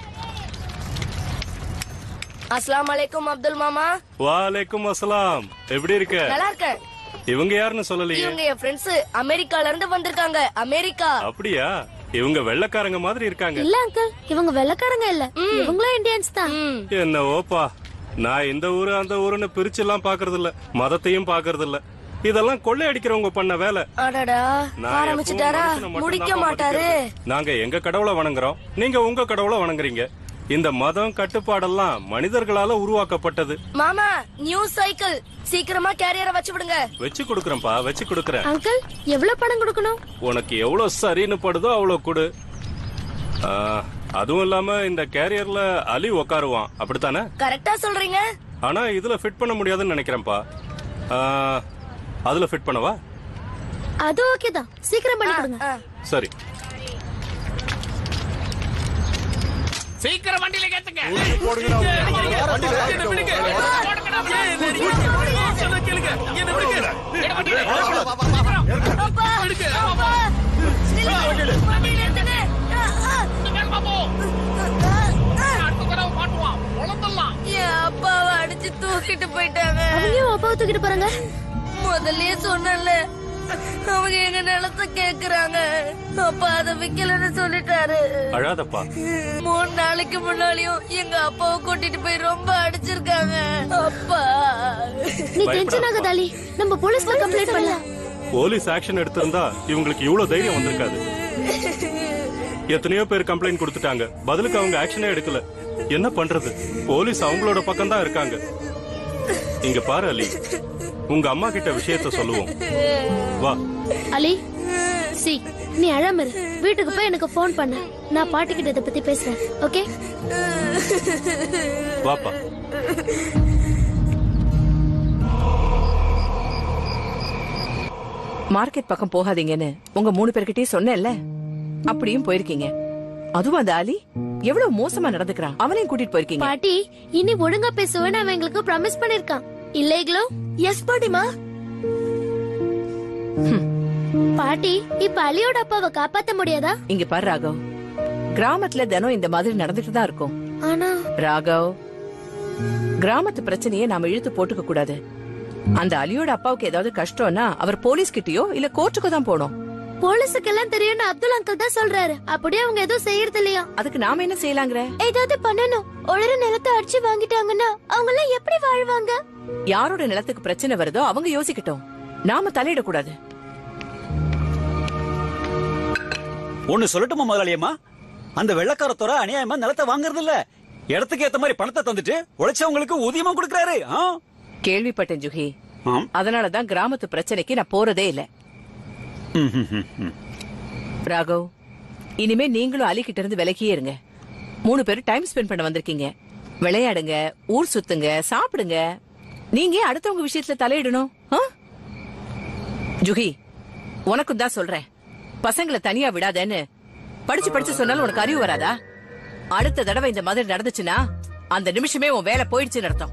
அஸ்ஸலாமு அலைக்கும் அப்துல் மாமா. வாலைக்கும் அஸ்ஸலாம். எப்படி இருக்க? நல்லா இருக்கேன். இவங்க யாருன்னு சொல்லலையே. இவங்க என் ஃப்ரெண்ட்ஸ். அமெரிக்கால இருந்து வந்திருக்காங்க. அமெரிக்கா. அப்படியா? இவங்க வெள்ளக்காரங்க மாதிரி இருக்காங்க. இல்ல அங்கிள், இவங்க வெள்ளக்காரங்க இல்ல. இவங்களும் இந்தியன்ஸ் தான். என்ன ஓப்பா, நான் இந்த ஊரு அந்த ஊருன்னு பிரிச்சு எல்லாம் பாக்குறது இல்ல, மதத்தையும் பாக்குறது இல்ல. இதெல்லாம் கொள்ளை அடிக்கிறவங்க பண்ண வேலை. அடடா, ஆரம்பிச்சிட்டாரா? முடிக்க மாட்டாரு. நாங்க எங்க கடவுளை வணங்குறோம், நீங்க உங்க கடவுளை வணங்குறீங்க. இந்த மதம் கட்டுப்பாடெல்லாம் மனிதர்களால உருவாக்கப்பட்டது. மாமா, நியூ சைக்கிள். சீக்கிரமா கேரியரை வச்சு விடுங்க. வச்சு கொடுக்கறேன்ப்பா, வச்சு கொடுக்கறேன். அங்கிள், எவ்வளவு பணம் கொடுக்கணும்? உனக்கு எவ்வளவு சரின்னு படுதோ அவ்வளவு கொடு. ஆ, அதுவும் இல்லாம இந்த கேரியர்ல அலி உட்காருவான், அப்படித்தானே? கரெக்டா சொல்றீங்க. ஆனா இதுல ஃபிட் பண்ண முடியாதுன்னு நினைக்கிறேன்ப்பா. ஆ, அதுல ஃபிட் பண்ணவா? அது ஓகே தான், சீக்கிரம் பண்ணி கொடுங்க. சரி, சீக்கிரம் வண்டியில கேட்டுங்க. அப்பாவை அடிச்சு தூக்கிட்டு போயிட்டாங்க. அவங்களும் அப்பாவை தூக்கிட்டு போறாங்க. முதல்லயே சொன்னல, அவங்க எங்க நிலத்தை கேக்குறாங்க. அப்பா அதை விக்கலன்னு சொல்லிட்டாரு. அழாதப்பா. மூணு நாளைக்கு முன்னாடியும் எங்க அப்பாவை கூட்டிட்டு போய் ரொம்ப அடிச்சிருக்காங்க. அப்பா, நீ டென்ஷன் ஆகாத அலி, நம்ம போலீஸ்ல கம்ப்ளைண்ட் பண்ணலாம். போலீஸ் ஆக்ஷன் எடுத்திருந்தா இவங்களுக்கு இவ்வளவு தைரியம் வந்திருக்காது. எத்தனையோ பேர் கம்ப்ளைண்ட் கொடுத்துட்டாங்க, பதிலுக்கு அவங்க ஆக்ஷனே எடுக்கல. என்ன பண்றது? போலீஸ் அவங்களோட பக்கம் தான் இருக்காங்க. இங்க பாரு அலி, உங்க அம்மா கிட்ட விஷயத்த சொல்லுவோம், வா. அலி, சி, நீ அழாம இரு. வீட்டுக்கு போய் எனக்கு போன் பண்ணு. நான் பாட்டி கிட்ட இத பத்தி பேசுறேன். ஓகே? வாப்பா. மார்க்கெட் பக்கம் போகாதீங்கன்னு உங்க மூணு பேர்கிட்டயும் சொன்னேன்ல, அப்படியும் போயிருக்கீங்க. அதுவும் அந்த அலி எவ்வளவு மோசமா நடந்துக்கிறான், அவனையும் கூட்டிட்டு போயிருக்கீங்க. பாட்டி, இனி ஒழுங்கா பேசுவேன்னு அவன் எங்களுக்கு ப்ராமிஸ் பண்ணிருக்கான். இல்லைங்களோ? எஸ் பாட்டிமா. பாட்டி, இப்ப அலியோட அப்பாவை காப்பாத்த முடியாதா? இங்க பாரு ராகவ், கிராமத்துல தினம் இந்த மாதிரி நடந்துட்டு தான் இருக்கும். ஆனா ராகவ், கிராமத்து பிரச்சனையை நாம இழுத்து போட்டுக்க கூடாது. அந்த அலியோட அப்பாவுக்கு ஏதாவது கஷ்டம்னா அவர் போலீஸ் கிட்டயோ இல்ல கோர்ட்டுக்கு தான் போனோம். போலீஸுக்கு எல்லாம் தெரியும்னு அப்துல் அங்கிள் தான் சொல்றாரு. அப்படியே அவங்க எதுவும் செய்யறது இல்லையா? அதுக்கு நாம என்ன செய்யலாங்கிற? ஏதாவது பண்ணணும். ஒளர நிலத்தை அடிச்சு வாங்கிட்டாங்கன்னா அவங்க எல்லாம் எப்படி வாழ்வாங்க? யாரோட நிலத்துக்கு பிரச்சனை வருதோ அவங்க யோசிக்கட்டும், நாம தலையிடக்கூடாது. ஒண்ணு சொல்லட்டுமா முதலாளியம்மா? அந்த வெள்ளக்காரத்தோட அநியாயமா நிலத்தை வாங்குறது இல்ல, இடத்துக்கு ஏத்த மாதிரி பணத்தை தந்துட்டு உழைச்சவங்களுக்கு ஊதியமா கொடுக்கறாரு. கேள்விப்பட்டேன் ஜுஹி. அதனாலதான் கிராமத்து பிரச்சனைக்கு நான் போறதே இல்ல. ராகவ், இனிமே நீங்களும் அலி கிட்ட இருந்து விலகியே இருங்க. மூணு பேரும் டைம் ஸ்பெண்ட் பண்ண வந்திருக்கீங்க. விளையாடுங்க, ஊர் சுத்துங்க, சாப்பிடுங்க. நீங்க அடுத்தவங்க விஷயத்துல தலையிடணும். ஜுகி, உனக்கும் தான் சொல்றேன், பசங்களை தனியா விடாதேன்னு. படிச்சு படிச்சு சொன்னாலும் உனக்கு அறிவு வராதா? அடுத்த தடவை இந்த மாதிரி நடந்துச்சுன்னா அந்த நிமிஷமே உன் வேலை போயிடுச்சுன்னு அர்த்தம்.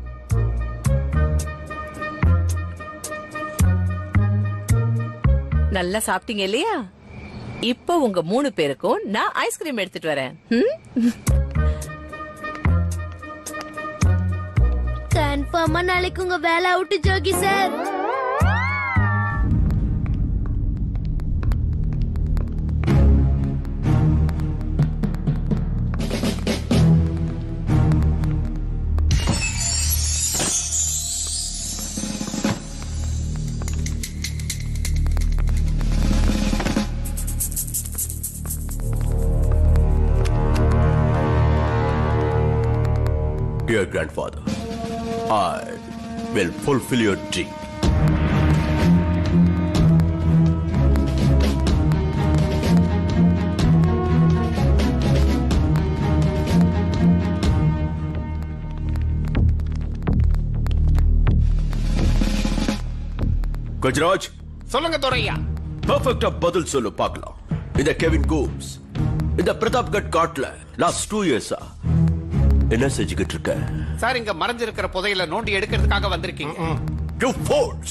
நல்லா சாப்பிட்டீங்க இல்லையா? இப்போ உங்க மூணு பேருக்கும் நான் ஐஸ்கிரீம் எடுத்துட்டு வரேன். கன்ஃபார்மா நாளைக்கு உங்க வேலை out Jogi sir. Dear grandfather, I will fulfill your dream. Gajraj, சொல்லுங்க துரையா. பெர்ஃபெக்ட்டா பதில் சொல்லு பார்க்கலாம். இந்த கெவின் கோம்ஸ் இந்த பிரதாப்கட் காட்ல லாஸ்ட் டூ இயர்ஸா என்ன செஞ்சுக்கிட்டு இருக்க? சார், இங்க மறைஞ்சிருக்கிற புதையல நோண்டி எடுக்கிறதுக்காக வந்திருக்கீங்க. You fools!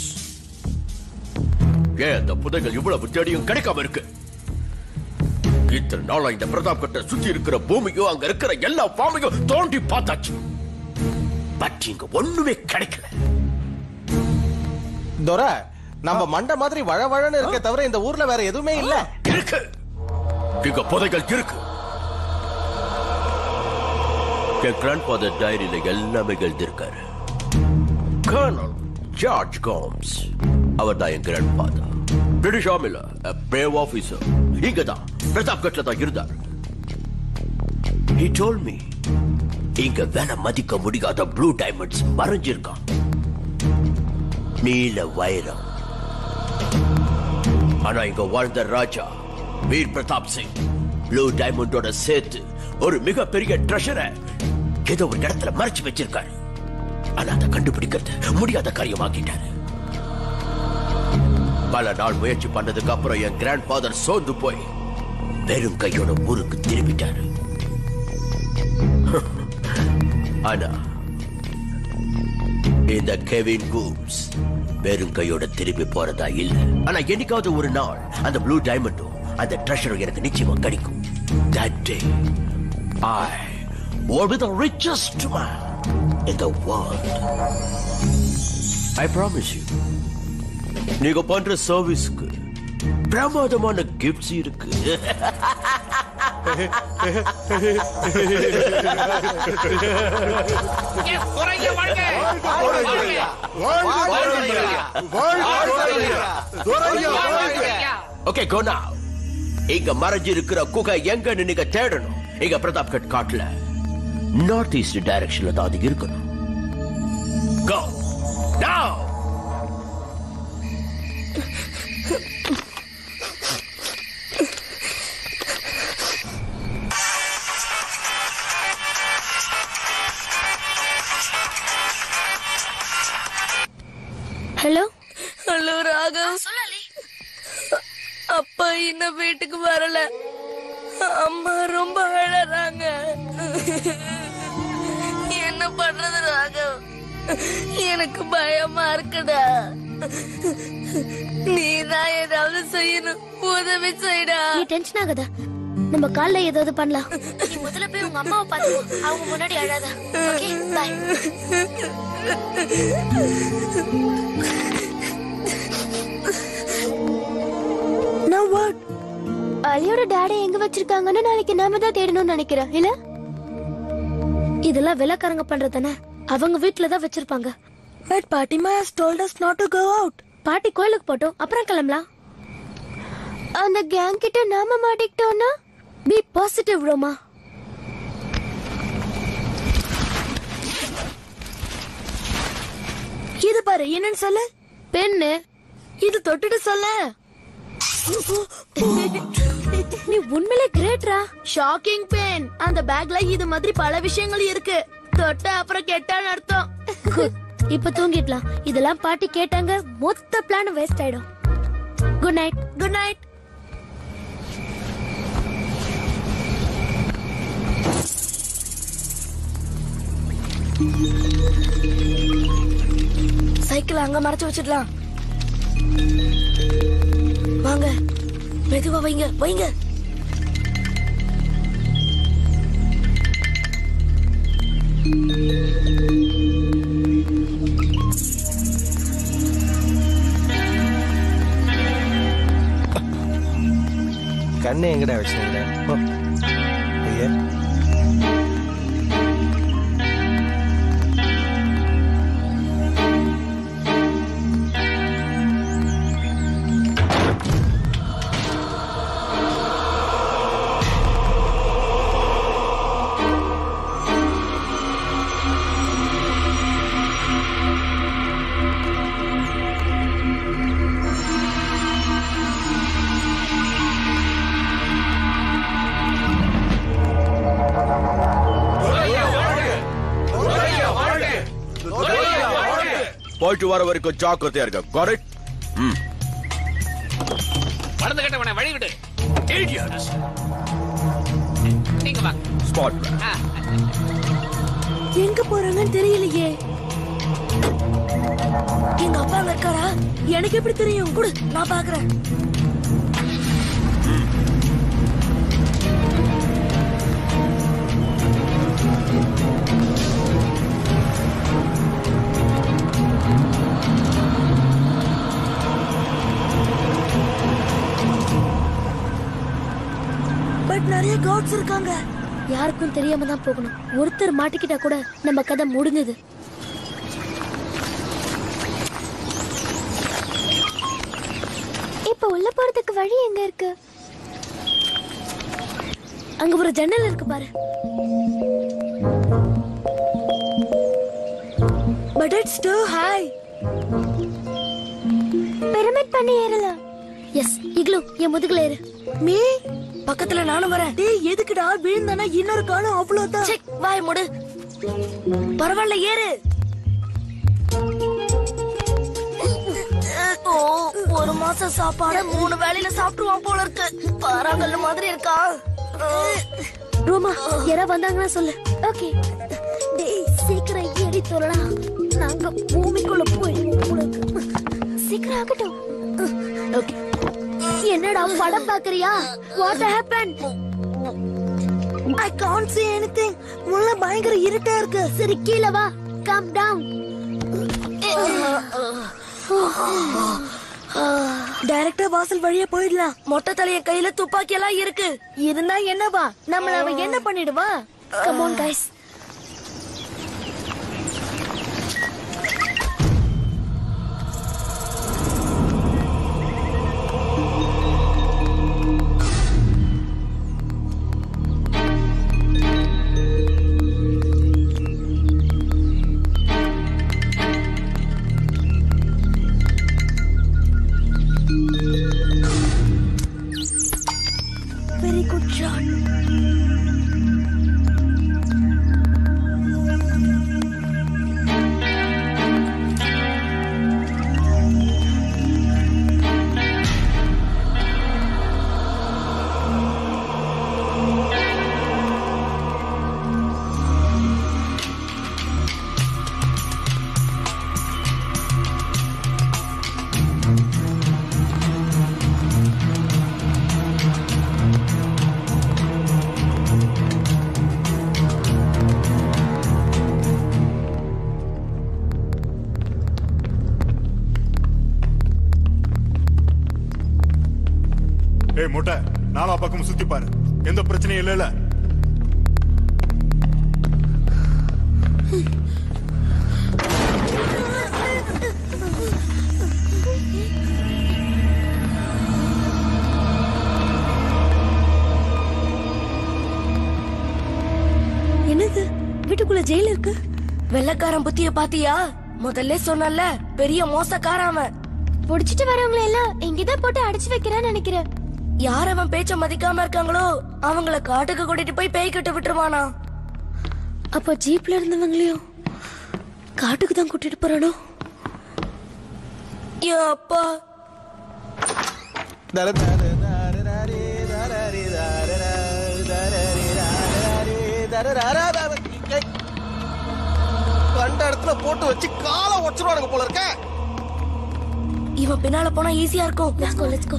ஏன் அந்த புதைகள் இவ்வளவு தேடியும் கிடைக்காம இருக்கு? இத்தனை நாளா இந்த பிரதாப்கட்டை சுத்தி இருக்கிற பூமியும் அங்க இருக்கிற எல்லா ஃபார்மையும் தோண்டி பார்த்தாச்சு. பட் இங்க ஒண்ணுமே கிடைக்கல. தோரா, நம்ம மண்டை மாதிரி வழ வழன்னு இருக்க தவிர இந்த ஊர்ல வேற எதுவுமே இல்ல. இருக்கு, இங்க புதைகள் இருக்கு. என் கிராண்ட்ஃபாதர் டைரியில எல்லாமே எழுதியிருக்காரு. கர்னல் ஜார்ஜ் கோம்ஸ், அவர் தான் என் கிராண்ட்ஃபாதர். பிரிட்டிஷ் ஆர்மில பிரேவ் ஆபீசர். இங்கதான் பிரதாப்கட்ல தான் இருந்தார். He told me இங்க வேலை மதிக்க முடியாத ப்ளூ டைமண்ட்ஸ் மறைஞ்சிருக்கான். நீல வைரம். ஆனா இங்க வாழ்ந்த ராஜா வீர் பிரதாப் சிங் ப்ளூ டைமண்டோட சேர்த்து ஒரு மிகப்பெரிய ட்ரெஷரை ஏதோ ஒரு இடத்துல மறைச்சு வச்சிருக்காரு. ஆனா அதை கண்டுபிடிக்கிறது முடியாத காரியமாக்கிட்டாரு. பல நாள் முயற்சி பண்ணதுக்கு அப்புறம் என் கிராண்ட் ஃபாதர் சோர்ந்து போய் வெறும் கையோட ஊருக்கு திரும்பிட்டாரு. ஆனா இந்த கெவின் கூம்ஸ் வெறும் கையோட திரும்பி போறதா இல்ல. ஆனா என்னைக்காவது ஒரு நாள் அந்த ப்ளூ டைமண்டும் அந்த ட்ரெஷரும் எனக்கு நிச்சயமா கிடைக்கும். That day I will be the richest man in the world. I promise you. நீங்க பண்ற சர்வீஸ்க்கு பிரமாதமான கிஃப்ட்ஸ் இருக்கு. Okay, go now. இங்க மறைஞ்சு இருக்கிற குகை எங்கன்னு நீங்க தேடணும். இங்க பிரதாப்கட் காட்டுல நார்த் ஈஸ்ட் டைரக்ஷன்ல தான் அது இருக்கணும். Go now. Hello hello Raghav. அப்பா இன்னும் வீட்டுக்கு வரல. அம்மா ரொம்ப அழறாங்க. என்ன பண்றது ராகவ்? எனக்கு பயமா இருக்குடா. நீதான் ஏதாவது செய்யணும். உதவி செய்டா. நீ டென்ஷன் ஆகாத. நம்ம கால்ல ஏதாவது பண்ணலாம். நீ முதல்ல போய் உங்க அம்மாவை பாத்து, அவங்க முன்னாடி அழாத. Okay, bye. Now what? அலியோட டாடி எங்க வச்சிருக்காங்கன்னு நாளைக்கு நாம தான் தேடணும்னு நினைக்கிறேன். இல்ல, இதெல்லாம் விலைக்காரங்க பண்றதுதானே. அவங்க வீட்டுல தான் வச்சிருப்பாங்க. But Patima has told us not to go out. பாட்டி கோயிலுக்கு போட்டோம், அப்புறம் கிளம்பலாம். அந்த கேங் கிட்ட நாம மாட்டிக்கிட்டோம்னா பி பாசிட்டிவ் ரோமா. இது பாரு, என்னன்னு சொல்ல. பெண்ணு இது தொட்டுட்டு சொல்ல. நீ உண்மையிலே கிரேட்ரா. Shocking pen. அந்த பேக்ல இது மாதிரி பல விஷயங்கள் இருக்கு. தொட்ட அப்புறம் கெட்டான்னு அர்த்தம். இப்ப தூங்கிடலாம். இதெல்லாம் பாட்டி கேட்டாங்க, மொத்த பிளான் வேஸ்ட் ஆயிடும். Good night. Good night. Cycle அங்க மறைச்சு வச்சிடலாம். வாங்க, மெதுவா வைங்க வைங்க. கண்ணை எங்கடா வச்சுங்க? ஐயா போயிட்டு வர வரைக்கும் ஜாக்கிரதையா இருக்க. கரெக்ட். ம். வலது கட்டவனை வழி விடு. நீங்க வாங்க. ஸ்பாட். எங்க போறாங்கன்னு தெரியலையே. எங்க அப்பா அங்க இருக்காரா? எனக்கு எப்படி தெரியும்? குடு, நான் பாக்குறேன். பட் நிறைய காட்ஸ் இருக்காங்க. யாருக்கும் தெரியாம தான் போகணும். ஒருத்தர் மாட்டிக்கிட்டா கூட நம்ம கதை முடிஞ்சது. இப்ப உள்ள போறதுக்கு வழி எங்க இருக்கு? அங்க ஒரு ஜன்னல் இருக்கு பாரு. But it's too high. Pyramid பண்ணி ஏறலாம். எஸ், இக்லு என் முதுகுல ஏறு. மீ பக்கத்துல நானும் வரேன். டேய் எதுக்குடா விழுந்தானா இன்னொரு காலம் அவ்வளவுதான். செக் வாய் மூடு. பரவாயில்ல ஏறு. ஓ, ஒரு மாசம் சாப்பாடு மூணு வேளையில சாப்பிடுவான் போல இருக்கு. பாறாங்கல்ல மாதிரி இருக்கா. ரோமா, யாரா வந்தாங்கன்னா சொல்லு. ஓகே. டேய் சீக்கிரம் ஏறி தோறலாம். நாங்க பூமிக்குள்ள போயிடுவோம் போல இருக்கு. சீக்கிரம் ஆகட்டும். ஓகே. என்னடா படம் பாக்குறியா? What happened? I can't see anything. உள்ள பயங்கர இருட்டா இருக்கு. சரி கீழ வா. Calm down. டைரக்டா வாசல் வழியா போயிடலாம். மொட்டை தலைய கையில துப்பாக்கி எல்லாம் இருக்கு. இருந்தா என்னவா? நம்மள அவ என்ன பண்ணிடுவா? Come on guys. Very good shot. ஏய் மொட்டை, நாலா பக்கம் சுத்தி பாரு. எந்த பிரச்சனையும் இல்ல. என்னது? வீட்டுக்குள்ள ஜெயில் இருக்கு. வெள்ளக்காரன் புத்திய பாத்தியா? முதல்ல சொன்னல, பெரிய மோசக்காரன் அவன். புடிச்சிட்டு வரவங்கள எல்லாம் இங்கதான் போட்டு அடைச்சு வைக்கிறான்னு நினைக்கிறேன். யார் அவன் பேச்ச மதிக்காம இருக்காங்களோ அவங்கள காட்டுக்கு கூட்டிட்டு போய் பேய் கட்ட விட்டுருவானா? அப்ப ஜீப்ல இருந்தவங்களையும் காட்டுக்கு தான் கூட்டிட்டு போறானோ? அப்பா கண்ட இடத்துல போட்டு வச்சு காலை உடச்சிருவானுங்க போல இருக்க. இவன் பின்னால போனா ஈஸியா இருக்கும். Let's go, let's go.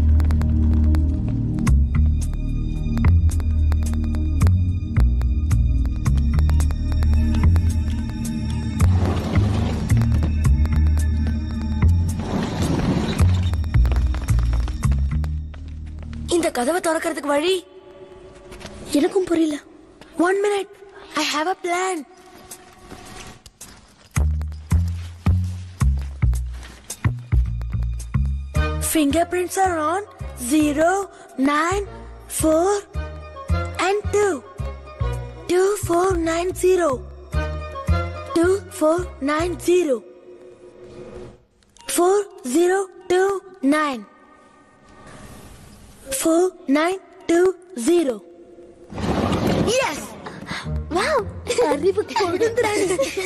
இந்த கதவை திறக்கிறதுக்கு வழி எனக்கும் புரியல. One minute. I have a plan. Fingerprints are on zero, nine, four, and two. Two, four, nine, zero. Two, four, nine, zero. Four, zero, two, nine. Four, nine, two, zero. Yes! Wow! அறிவு கொடுந்துறாங்க.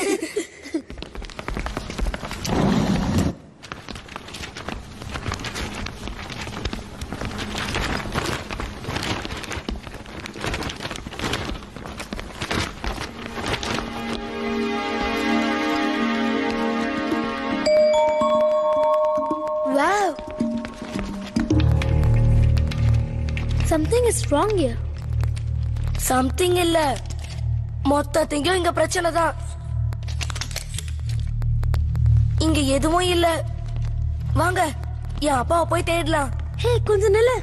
Wow! Something is wrong here. Something இல்ல, மொத்தத்தையும் இங்க பிரச்சனை தான். இங்க எதுவும் இல்ல. வாங்க என் அப்பாவை போய் தேடலாம். ஹே, கொஞ்சம் நில்லு.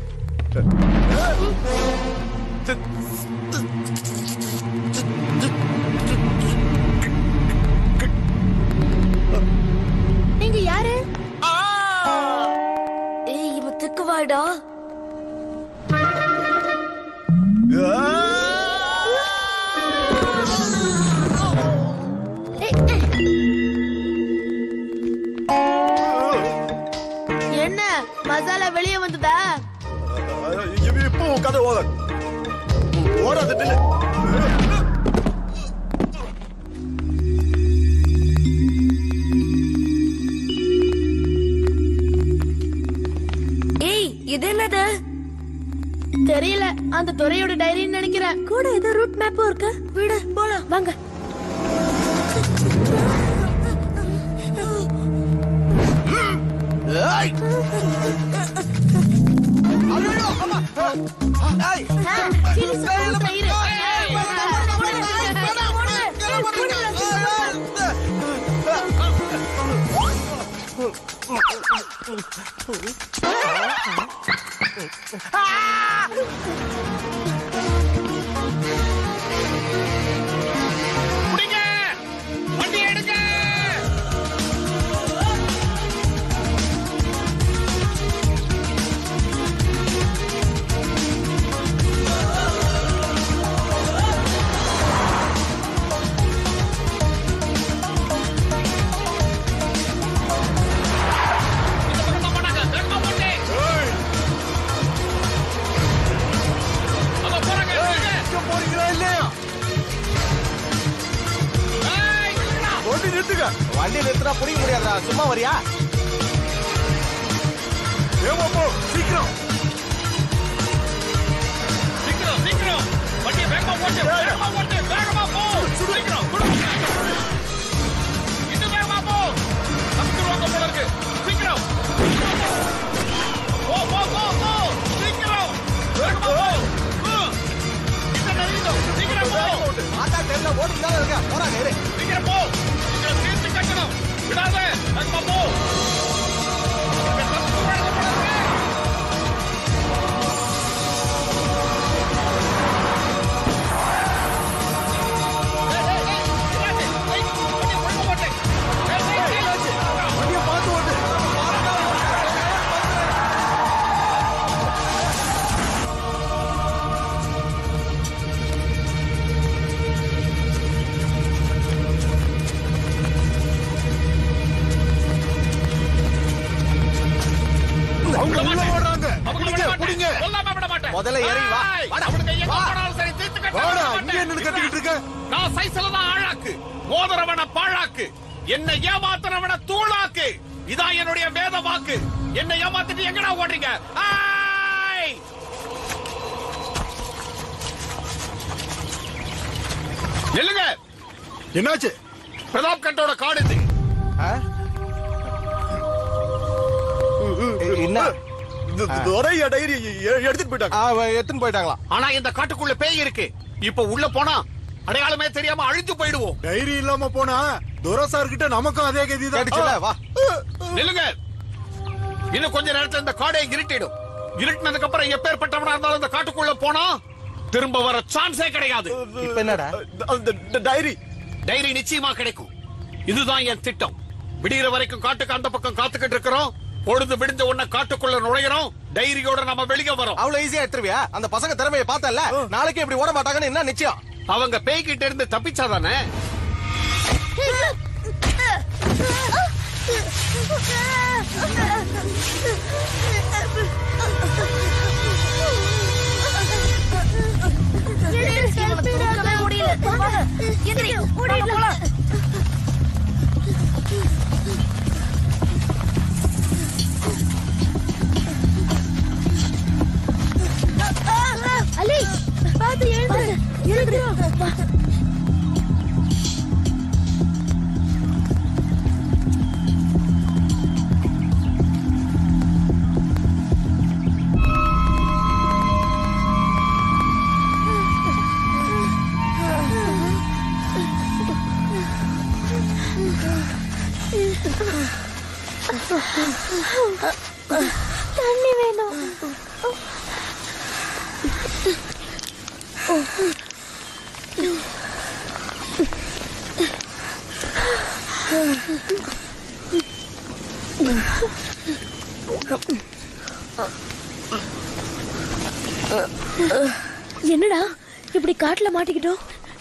நீங்க யாரு? ஏய், இவன் திக்குவாடா. என்ன மசாலா வெளியே வந்ததா? இப்போ கதை ஓட ஓடாது நில்லு. ஏய், இது என்னது? தெரியல, அந்த துறையோட டைரின்னு நினைக்கிறேன். கூட ஏதோ ரூட் மேப்பும் இருக்கு. விடு போலாம் வாங்க. வண்டி நிறுத்தினா புடிக்க முடியாதா? சும்மா வரியா? ஏமா போ, சீக்கிரம் சீக்கிரம் சீக்கிரம் வண்டி வேகமா போட்டு வேகமா போட்டு வேகமா போ. சீக்கிரம் இன்னும் வேகமா போ. நமக்கு ரோங்க போல இருக்கு. சீக்கிரம் போ போ போ போ. சீக்கிரம் வேகமா போ. இந்த நரிதோ சீக்கிரம் போ. ஆட்டா தெரியல ஓடிட்டு இருக்க. போடா நேரே. சீக்கிரம் போ. சீக்கிரம் தீர்த்து கட்டணும். விடாத. வேகமா போ. முதல்ல ஏறி வா. நான் சைஸ்ல தான் ஆளாக்கு, மோதிரவன பாழாக்கு, என்ன ஏமாத்துறவன தூளாக்கு. இதான் என்னுடைய வேத வாக்கு. என்னை ஏமாத்திட்டு எங்கடா ஓடுறீங்க? ஆய்! நில்லுங்க. என்னாச்சு? பிரதாப் கட்டோட காடு இது. என்ன துரையா டைரி எடுத்துட்டு போயிட்டாங்க. எடுத்துட்டு போயிட்டாங்களா? ஆனா இந்த காட்டுக்குள்ள பேய் இருக்கு. இப்ப உள்ள போனா அடையாளமே தெரியாம அழிஞ்சு போயிடுவோம். டைரி இல்லாம போனா துரை சார் கிட்ட நமக்கும் அதே கதி தான். வா நில்லுங்க. இன்னும் கொஞ்ச நேரத்துல இந்த காடை இருட்டிடும். இருட்டினதுக்கு அப்புறம் எப்பேற்பட்டவனா இருந்தாலும் இந்த காட்டுக்குள்ள போனா திரும்ப வர சான்ஸே கிடையாது. இப்ப என்னடா? டைரி டைரி நிச்சயமா கிடைக்கும். இதுதான் என் திட்டம். விடிகிற வரைக்கும் காட்டுக்கு அந்த பக்கம் காத்துக்கிட்டு இருக்கிறோம். பொழுது விடிஞ்ச உடனே காட்டுக்குள்ள நுழைகிறோம். டைரியோட நம்ம வெளியே வரோம். அவ்வளவு ஈஸியா எடுத்துருவியா? அந்த பசங்க திறமையை பார்த்தல, நாளைக்கு இப்படி ஓட மாட்டாங்கன்னு என்ன நிச்சயம்? அவங்க பேய்கிட்ட இருந்து தப்பிச்சாதானே. அலி, பாத்து எழுந்து எழுந்து. தண்ணி வேணும். என்னடா இப்படி காட்டுல மாட்டிக்கிட்டோம்?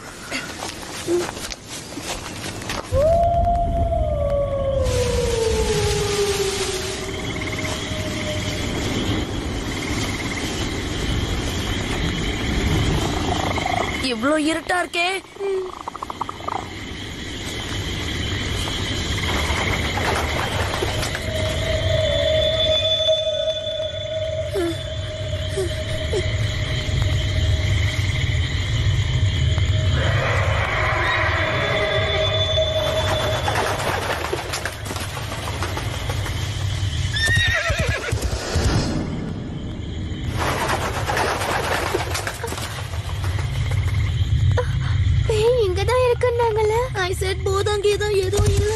இவ்ளோ இருட்டா இருக்கே. இங்கதான் இருக்குன்னாங்கல்ல. ஐ செட் பூதம் கீதம் எதுவும் இல்ல.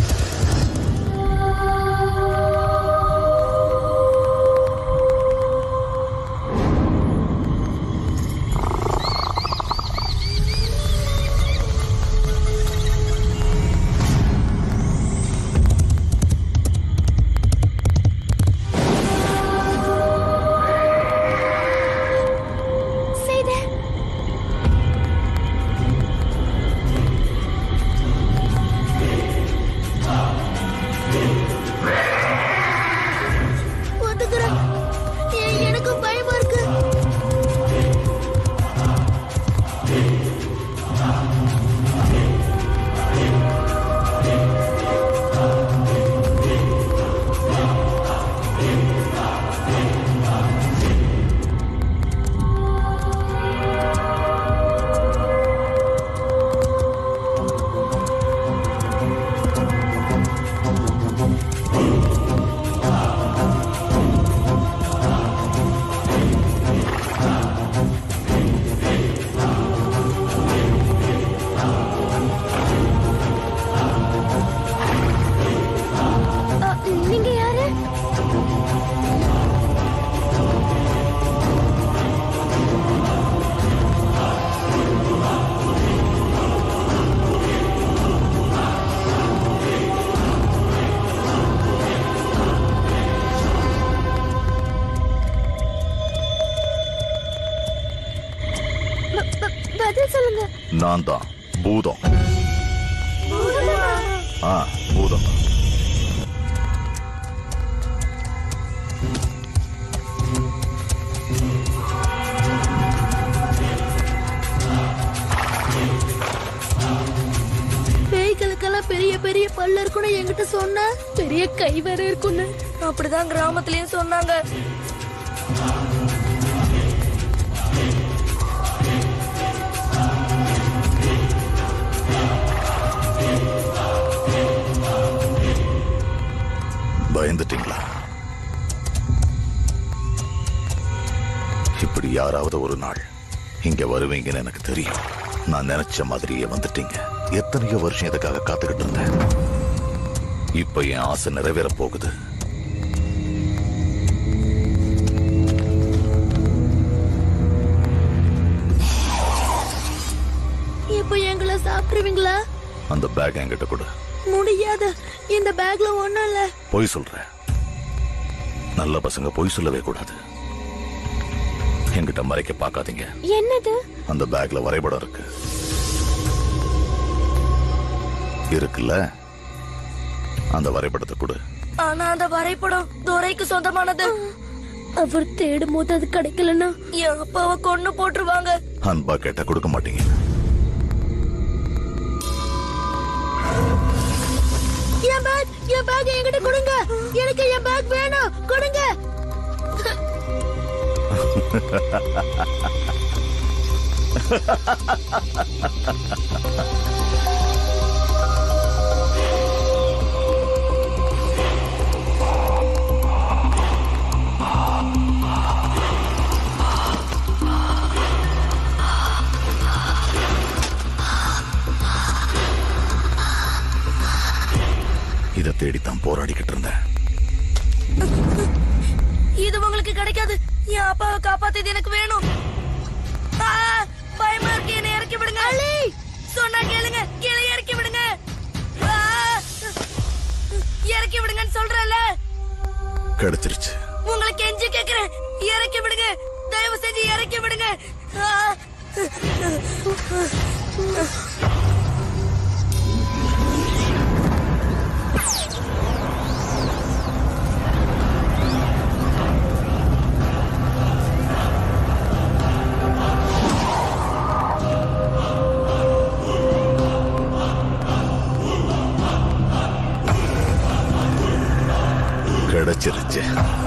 நான் தான் பூதம். ஆ, பூதம். பேய்களுக்கெல்லாம் பெரிய பெரிய பல்லு இருக்குன்னு என்கிட்ட சொன்ன, பெரிய கை வேற இருக்குன்னு. அப்படிதான் கிராமத்திலயும் சொன்னாங்க. பயந்துட்டீங்களா? இப்படி யாராவது ஒரு நாள் இங்க வருவீங்கன்னு எனக்கு தெரியும். நான் நினைச்ச மாதிரியே வந்துட்டீங்க. எத்தனையோ வருஷம் இதுக்காக காத்துக்கிட்டு இருந்தேன். இப்ப என் ஆசை நிறைவேற போகுது. இப்ப எங்களை சாப்பிடுவீங்களா? அந்த பேக் என்கிட்ட கொடு. முடியாது, இந்த பேக்ல ஒண்ணும் இல்ல. பொய் சொல்றேன். நல்ல பசங்க பொய் சொல்லவே கூடாது. என்கிட்ட மறைக்க பார்க்காதீங்க. என்னது? அந்த பேக்ல வரைபடம் இருக்கு. இருக்குல்ல, அந்த வரைபடத்தை கொடு. ஆனா அந்த வரைபடம் துரைக்கு சொந்தமானது. அவர் தேடும் போது அது கிடைக்கலன்னா என் அப்பாவை கொன்னு போட்டுருவாங்க. அன்பா கேட்டா கொடுக்க மாட்டீங்க. என் பேக், என் பேக் என்கிட்ட கொடுங்க. எனக்கு என் பேக் வேணும், கொடுங்க. இதை தேடித்தான் போராடிக்கிட்டு இருந்தேன். இது உங்களுக்கு கிடைக்காது. என் அப்பாவை காப்பாத்தது எனக்கு வேணும். ஆ, பயமா இருக்கு, என்னை இறக்கி விடுங்க. சொன்னா கேளுங்க, கீழே இறக்கி விடுங்க. ஆ, இறக்கி விடுங்கன்னு சொல்றல. கிடைச்சிருச்சு. உங்களை கெஞ்சி கேக்குறேன், இறக்கி விடுங்க. தயவு செஞ்சு இறக்கி விடுங்க. ஆ. கிடைச்சிருச்சு.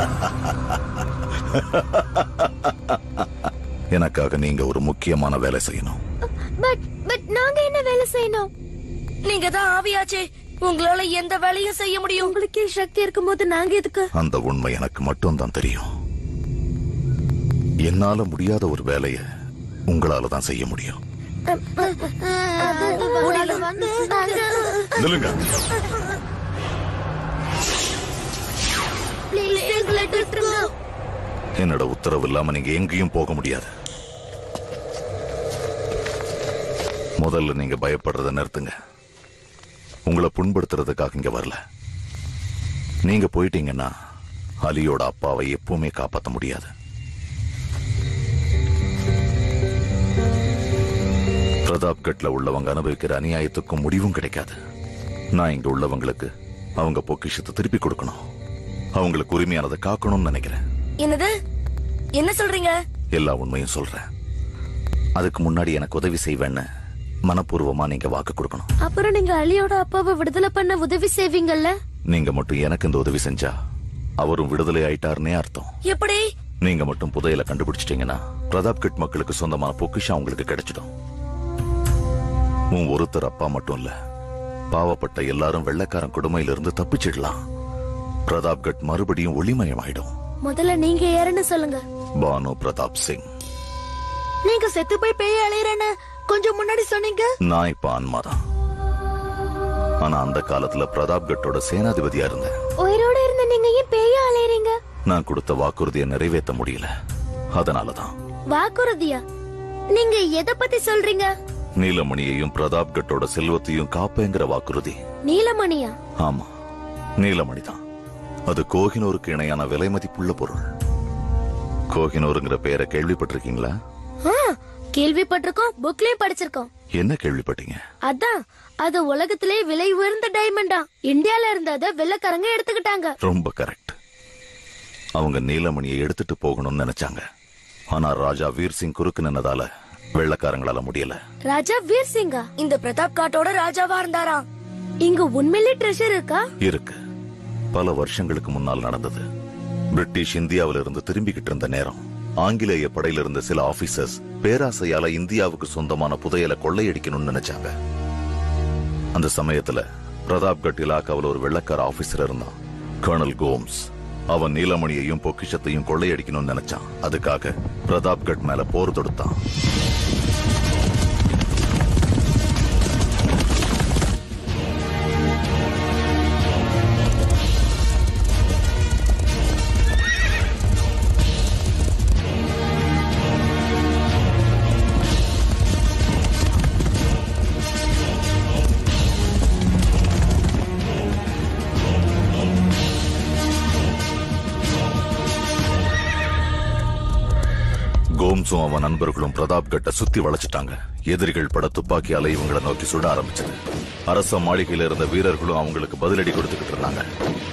எனக்காக நீங்க ஒரு முக்கியமான வேலை செய்யணும். பட் பட் நாங்க என்ன வேலை செய்யணும்? நீங்க தான் ஆவியாச்சே, உங்களால எந்த வேலையும் செய்ய முடியும். உங்களுக்கே சக்தி இருக்கும்போது நாங்க எதுக்கு? அந்த உண்மை எனக்கு மட்டும் தான் தெரியும். என்னால முடியாத ஒரு வேலையை உங்களால தான் செய்ய முடியும். நில்லுங்க. என்னோட உத்தரவு இல்லாம நீங்க எங்கேயும் போக முடியாது. முதல்ல நீங்க பயப்படுறத நிறுத்துங்க. உங்களை புண்படுத்துறதுக்காக இங்க வரல. நீங்க போயிட்டீங்கன்னா அலியோட அப்பாவை எப்பவுமே காப்பாற்ற முடியாது. பிரதாப்கட்ல உள்ளவங்க அனுபவிக்கிற அநியாயத்துக்கும் முடிவும் கிடைக்காது. நான் இங்க உள்ளவங்களுக்கு அவங்க பொக்கிஷத்தை திருப்பி கொடுக்கணும். அவங்களுக்கு உரிமையானதை காக்கணும்னு நினைக்கிறேன். என்னது? என்ன சொல்றீங்க? எல்லா உண்மையும் சொல்றேன். அதுக்கு முன்னாடி எனக்கு உதவி செய்வேன்னு மனப்பூர்வமா நீங்க வாக்கு கொடுக்கணும். அப்புறம் நீங்க அலியோட அப்பாவை விடுதலை பண்ண உதவி செய்வீங்கல்ல? நீங்க மட்டும் எனக்கு இந்த உதவி செஞ்சா அவரும் விடுதலை ஆயிட்டாருன்னே அர்த்தம். எப்படி? நீங்க மட்டும் புதையலை கண்டுபிடிச்சிட்டீங்கன்னா பிரதாப்கட் மக்களுக்கு சொந்தமான பொக்கிஷம் அவங்களுக்கு கிடைச்சிடும். உன் ஒருத்தர் அப்பா மட்டும் இல்ல, பாவப்பட்ட எல்லாரும் வெள்ளைக்காரன் கொடுமையிலிருந்து தப்பிச்சிடலாம். பிரதாப்கட் மறுபடியும் ஒளிமயமாயிடும். முதல்ல நீங்க யாருன்னு சொல்லுங்க. பானு பிரதாப் சிங். நீங்க செத்து போய் பேய் அலையறேன்னு கொஞ்சம் முன்னாடி சொன்னீங்க. நான் இப்ப ஆன்மாதான். ஆனா அந்த காலத்துல பிரதாப்கட்டோட சேனாதிபதியா இருந்தேன். உயிரோட இருந்த நீங்க ஏன் பேய் அலையறீங்க? நான் கொடுத்த வாக்குறுதியை நிறைவேற்ற முடியல, அதனாலதான். வாக்குறுதியா? நீங்க எதை பத்தி சொல்றீங்க? நீலமணியையும் பிரதாப்கட்டோட செல்வத்தையும் காப்பேங்கிற வாக்குறுதி. நீலமணியா? ஆமா, நீலமணி தான். அது கோஹினூருக்கு இணையான விலை மதிப்புள்ள பொருள். கோஹினூருங்கிற பெயரை கேள்விப்பட்டிருக்கீங்களா? கேள்விப்பட்டிருக்கோம், புக்லயும் படிச்சிருக்கோம். என்ன கேள்விப்பட்டீங்க? அதான், அது உலகத்திலே விலை உயர்ந்த டைமண்டா. இந்தியால இருந்தத வெள்ளக்காரங்க எடுத்துக்கிட்டாங்க. ரொம்ப கரெக்ட். அவங்க நீலமணியை எடுத்துட்டு போகணும்னு நினைச்சாங்க. ஆனா ராஜா வீர் சிங் குறுக்கு நின்னதால வெள்ளக்காரங்களால முடியல. ராஜா வீர் சிங்கா? இந்த பிரதாப் காட்டோட ராஜாவா இருந்தாராம். இங்க உண்மையிலே ட்ரெஷர் இருக்கா? இருக்கு. பல வருஷங்களுக்கு முன்னால் நடந்தது. பிரிட்டிஷ் இந்தியாவில இருந்து திரும்பிக்கிட்டு இருந்த நேரம் ஆங்கிலேய படையில இருந்த சில ஆபீசர்ஸ் பேராசையால இந்தியாவுக்கு சொந்தமான புதையலை கொள்ளையடிக்கணும்னு நினைச்சாங்க. அந்த சமயத்துல பிரதாப்கட் இலாக்காவில் ஒரு வெள்ளக்கார ஆபீசர் இருந்தான், கர்னல் கோம்ஸ். அவன் நீலமணியையும் பொக்கிஷத்தையும் கொள்ளையடிக்கணும்னு நினைச்சான். அதுக்காக பிரதாப்கட் மேல போர் தொடுத்தான். கோம்ஸும் அவன் நண்பர்களும் பிரதாப்கட்டை சுத்தி வளைச்சிட்டாங்க. எதிரிகள் பட துப்பாக்கியால இவங்களை நோக்கி சுட ஆரம்பிச்சது. அரச மாளிகையில இருந்த வீரர்களும் அவங்களுக்கு பதிலடி கொடுத்துக்கிட்டு இருந்தாங்க.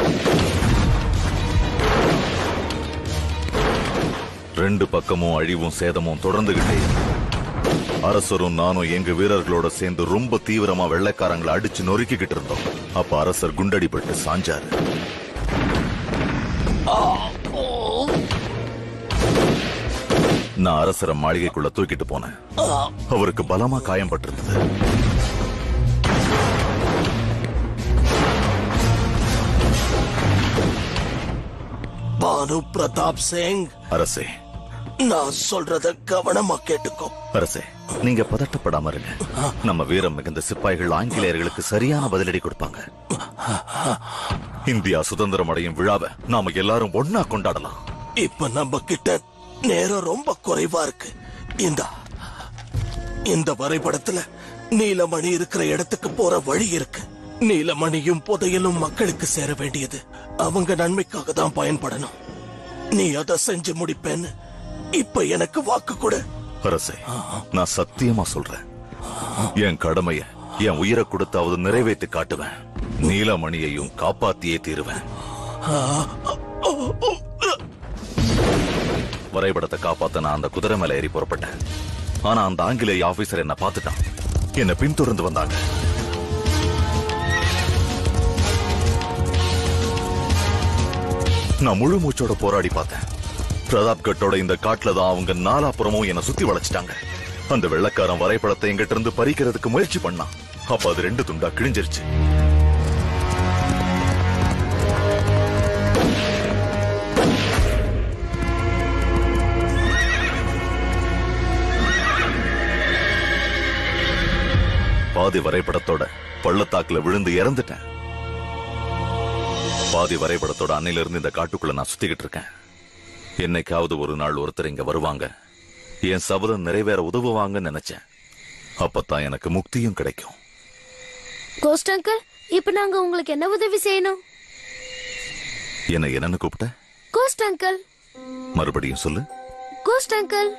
ரெண்டு பக்கமும் அழிவும் சேதமும் தொடர்ந்துகிட்டே. அரசரும் நானும் எங்க வீரர்களோட சேர்ந்து ரொம்ப தீவிரமா வெள்ளைக்காரங்களை அடிச்சு நொறுக்கிக்கிட்டு இருந்தோம். அப்ப அரசர் குண்டடிப்பட்டு சாஞ்சாரு. நான் அரசரை மாளிகைக்குள்ள தூக்கிட்டு போனேன். அவருக்கு பலமா காயம் பட்டிருந்தது. பானு பிரதாப் சிங், அரசே, நான் சொல்றத கவனமா கேட்டுக்கோ. அரசே, நீங்க பதட்டப்படாம இருங்க. நம்ம வீரம் மிகுந்த சிப்பாய்கள் ஆங்கிலேயர்களுக்கு சரியான பதிலடி கொடுப்பாங்க. இந்தியா சுதந்திரம் அடையும் விழாவை நாம எல்லாரும் ஒன்னா கொண்டாடலாம். இப்ப நம்ம கிட்ட நேரம் ரொம்ப குறைவா இருக்கு. இந்த இந்த வரைபடத்துல நீலமணி இருக்கிற இடத்துக்கு போற வழி இருக்கு. நீலமணியும் புதையலும் மக்களுக்கு சேர வேண்டியது. அவங்க நன்மைக்காக தான் பயன்படணும். நீ அதை செஞ்சு முடிப்பேன்னு இப்ப எனக்கு வாக்கு கொடு. அரசே, நான் சத்தியமா சொல்றேன். என் கடமைய என் உயிரை கொடுத்தாவது நிறைவேற்றி காட்டுவேன். நீலமணியையும் காப்பாத்தியே தீருவேன். வரைபடத்தை காப்பாத்த நான் அந்த குதிரை மேல ஏறி புறப்பட்டேன். ஆனா அந்த ஆங்கிலேய ஆபீசர் என்ன பார்த்துட்டான். என்ன பின்தொடர்ந்து வந்தாங்க. நான் முழு மூச்சோட போராடி பார்த்தேன். பிரதாப்கட்டோட இந்த காட்டுல தான் அவங்க நாலாபுறமும் என்ன சுத்தி வளைச்சிட்டாங்க. அந்த வெள்ளக்காரன் வரைபடத்தை எங்கிட்ட இருந்து பறிக்கிறதுக்கு முயற்சி பண்ணான். அப்ப அது ரெண்டு துண்டா கிழிஞ்சிருச்சு. பாதி வரைபடத்தோட பள்ளத்தாக்குல விழுந்து இறந்துட்டேன். பாதி வரைபடத்தோட அன்னையில இருந்து இந்த காட்டுக்குள்ள நான் சுத்திக்கிட்டு இருக்கேன். என்னைக்காவது ஒரு நாள் ஒருத்தர் இங்க வருவாங்க, என் சபதம் நிறைவேற உதவுவாங்கன்னு நினைச்சேன். அப்பதான் எனக்கு முக்தியும் கிடைக்கும். கோஸ்ட் அங்கிள், இப்ப நாங்க உங்களுக்கு என்ன உதவி செய்யணும்? என்ன என்னன்னு கூப்பிட்ட? Ghost uncle. மறுபடியும் சொல்லு. Cost uncle.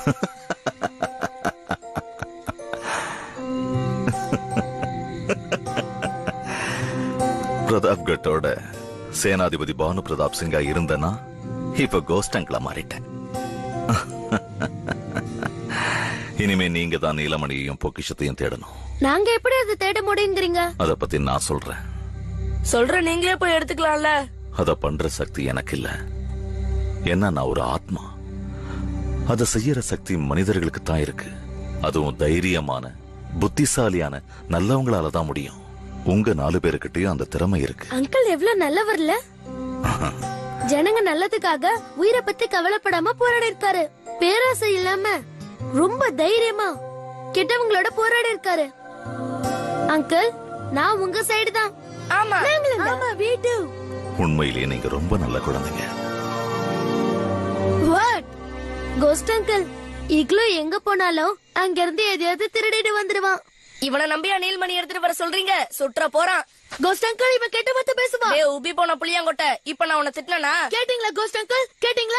பிரதாப்கட்டோட சேனாதிபதி பானு பிரதாப் சிங்கா இருந்தனா இப்ப கோஸ்ட் அங்கிளா மாறிட்டேன். இனிமே நீங்க தான் நீலமணியையும் பொக்கிஷத்தையும் தேடணும். நாங்க எப்படி அதை தேட முடியுங்கிறீங்க? அத பத்தி நான் சொல்றேன். சொல்ற நீங்களே போய் எடுத்துக்கலாம்ல. அத பண்ற சக்தி எனக்கு இல்ல. என்ன, நான் ஒரு ஆத்மா. அத செய்யற சக்தி மனிதர்களுக்கு தான் இருக்கு. அதுவும் தைரியமான, புத்திசாலியான நல்லவங்களால தான் முடியும். உங்க நாலு பேருக்கிட்டயும் அந்த திறமை இருக்கு. அங்கிள் எவ்வளவு நல்லவர்ல. ஜனங்க நல்லதுக்காக உயிரை பத்தி கவலைப்படாம போராடி இருக்காரு. பேராசை இல்லாம ரொம்ப தைரியமா கெட்டவங்களோட போராடி இருக்காரு. அங்கிள், நான் உங்க சைடு தான். ஆமா ஆமா வீட்டு. உண்மையிலேயே நீங்க ரொம்ப நல்ல குழந்தைங்க. வாட்? கோஸ்ட் அங்கிள், இக்லோ எங்க போனாலும் அங்க இருந்து எதையாவது திருடிட்டு வந்துருவான். இவனை நம்பி நீல்மணி எடுத்துட்டு வர சொல்றீங்க? சுற்ற போறான். கோஸ்ட் அங்கிள், இவன் கெட்ட வார்த்தை பேசுவான். டேய், உபி போன புளியாங்கொட்டை, இப்ப நான் உன்னை திட்டினா? கேட்டீங்களா கோஸ்ட் அங்கிள்? கேட்டீங்களா?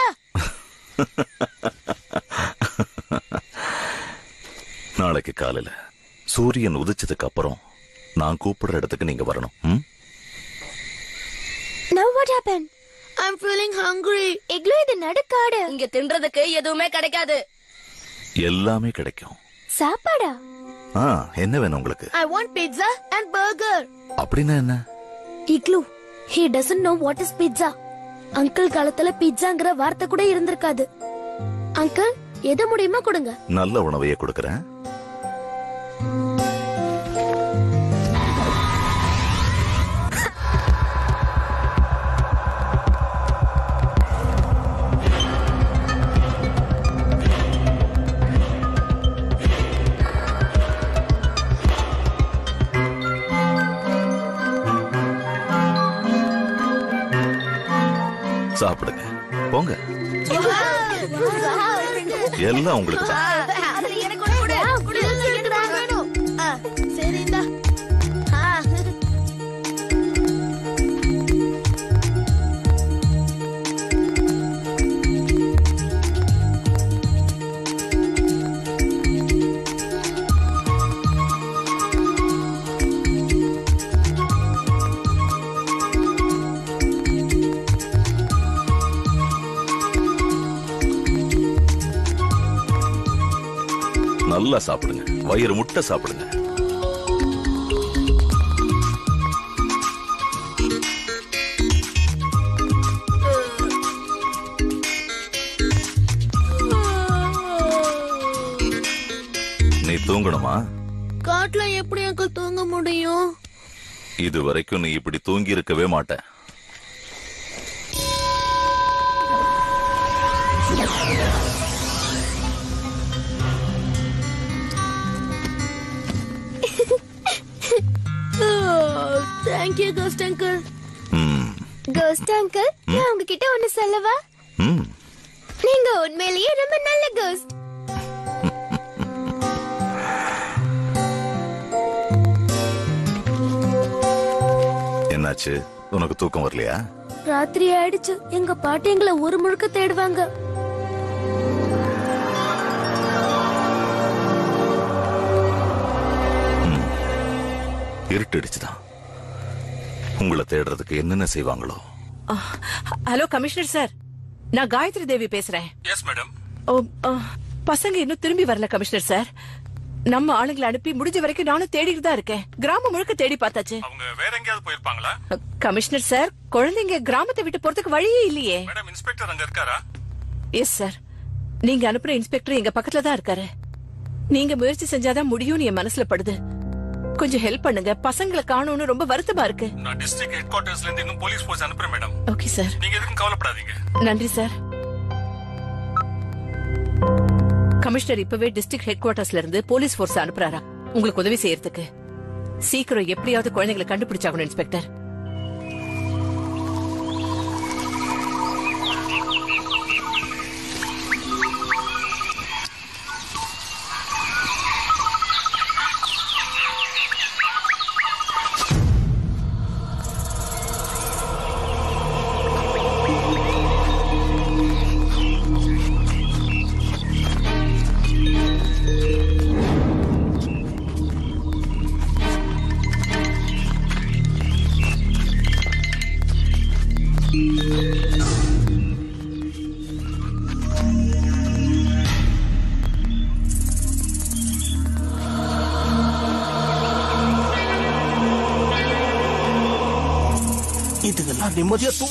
நாளைக்கு காலையில சூரியன் உதிச்சதுக்கு அப்புறம் நான் கூப்பிடுற இடத்துக்கு நீங்க வரணும். ம்? Now what happened? I'm feeling hungry. இக்லோ, இது நடுக்காடு. இங்க தின்றதுக்கு எதுவுமே கிடைக்காது. எல்லாமே கிடைக்கும். சாப்பாடா? ஆ, என்ன வேணும் உங்களுக்கு? I want pizza and burger. அப்படின்னா என்ன? Iglu, he doesn't know what is pizza. Uncle காலத்துல பிட்சாங்கிற வார்த்தை கூட இருந்திருக்காது. அங்கிள், எது முடியுமா கொடுங்க. நல்ல உணவையே கொடுக்கறேன். சாப்பிடுங்க, போங்க. எல்லாம் உங்களுக்கு தான். நல்லா சாப்பிடுங்க, வயிறு முட்டை சாப்பிடுங்க. நீ தூங்கணுமா? காட்டுல எப்படி அங்கிள் தூங்க முடியும்? இது வரைக்கும் நீ இப்படி தூங்கி இருக்கவே மாட்ட. Thank you, Ghost Uncle. Ghost Uncle, நான் உங்ககிட்ட ஒன்னு சொல்லவா? நீங்க உண்மையிலேயே ரொம்ப நல்ல ghost. என்னாச்சு, உனக்கு தூக்கம் வரலையா? ராத்திரி ஆயிடுச்சு, எங்க பாட்டி எங்களை ஒரு முழுக்க தேடுவாங்க. இருட்டடிச்சுதான். உங்களை தேடுறதுக்கு என்னென்ன செய்வாங்களோ. ஹலோ கமிஷனர் சார், நான் காயத்ரி தேவி பேசுறேன். Yes madam. பசங்க இன்னும் திரும்பி வரல கமிஷனர் சார். நம்ம ஆளுங்களை அனுப்பி முடிஞ்ச வரைக்கும் நானும் தேடிட்டு தான் இருக்கேன். கிராமம் முழுக்க தேடி பார்த்தாச்சு. அவங்க வேற எங்கேயாவது போயிருப்பாங்களா? கமிஷனர் சார், குழந்தைங்க கிராமத்தை விட்டு போறதுக்கு வழியே இல்லையே. மேடம், இன்ஸ்பெக்டர் அங்க இருக்காரா? எஸ் சார், நீங்க அனுப்புற இன்ஸ்பெக்டர் எங்க பக்கத்துல தான் இருக்காரு. நீங்க முயற்சி செஞ்சாதான் முடியும்னு என் மனசுல படுது. கொஞ்சம் ஹெல்ப் பண்ணுங்க, பசங்களை காணோம்னு ரொம்ப வருத்தமா இருக்கு. நான் டிஸ்ட்ரிக்ட் ஹெட் குவார்ட்டர்ஸ்ல இருந்து இன்னும் போலீஸ் போர்ஸ் அனுப்புறேன் மேடம். Okay sir. நீங்க எதுக்கும் கவலைப்படாதீங்க. நன்றி சார். கமிஷனர் இப்பவே டிஸ்ட்ரிக்ட் ஹெட் குவார்ட்டர்ஸ்ல இருந்து போலீஸ் போர்ஸ் அனுப்புறாரா உங்களுக்கு உதவி செய்யறதுக்கு. சீக்கிரம் எப்படியாவது குழந்தைகளை கண்டுபிடிச்சாகணும் இன்ஸ்பெக்டர். இதுங்கெல்லாம் நிம்மதியா தூ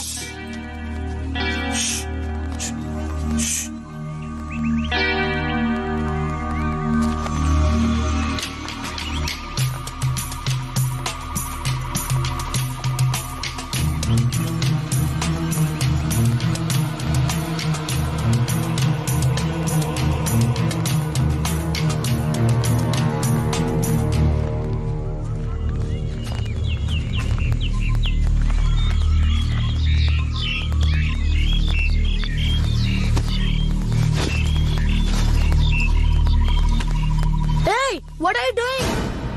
What are you doing?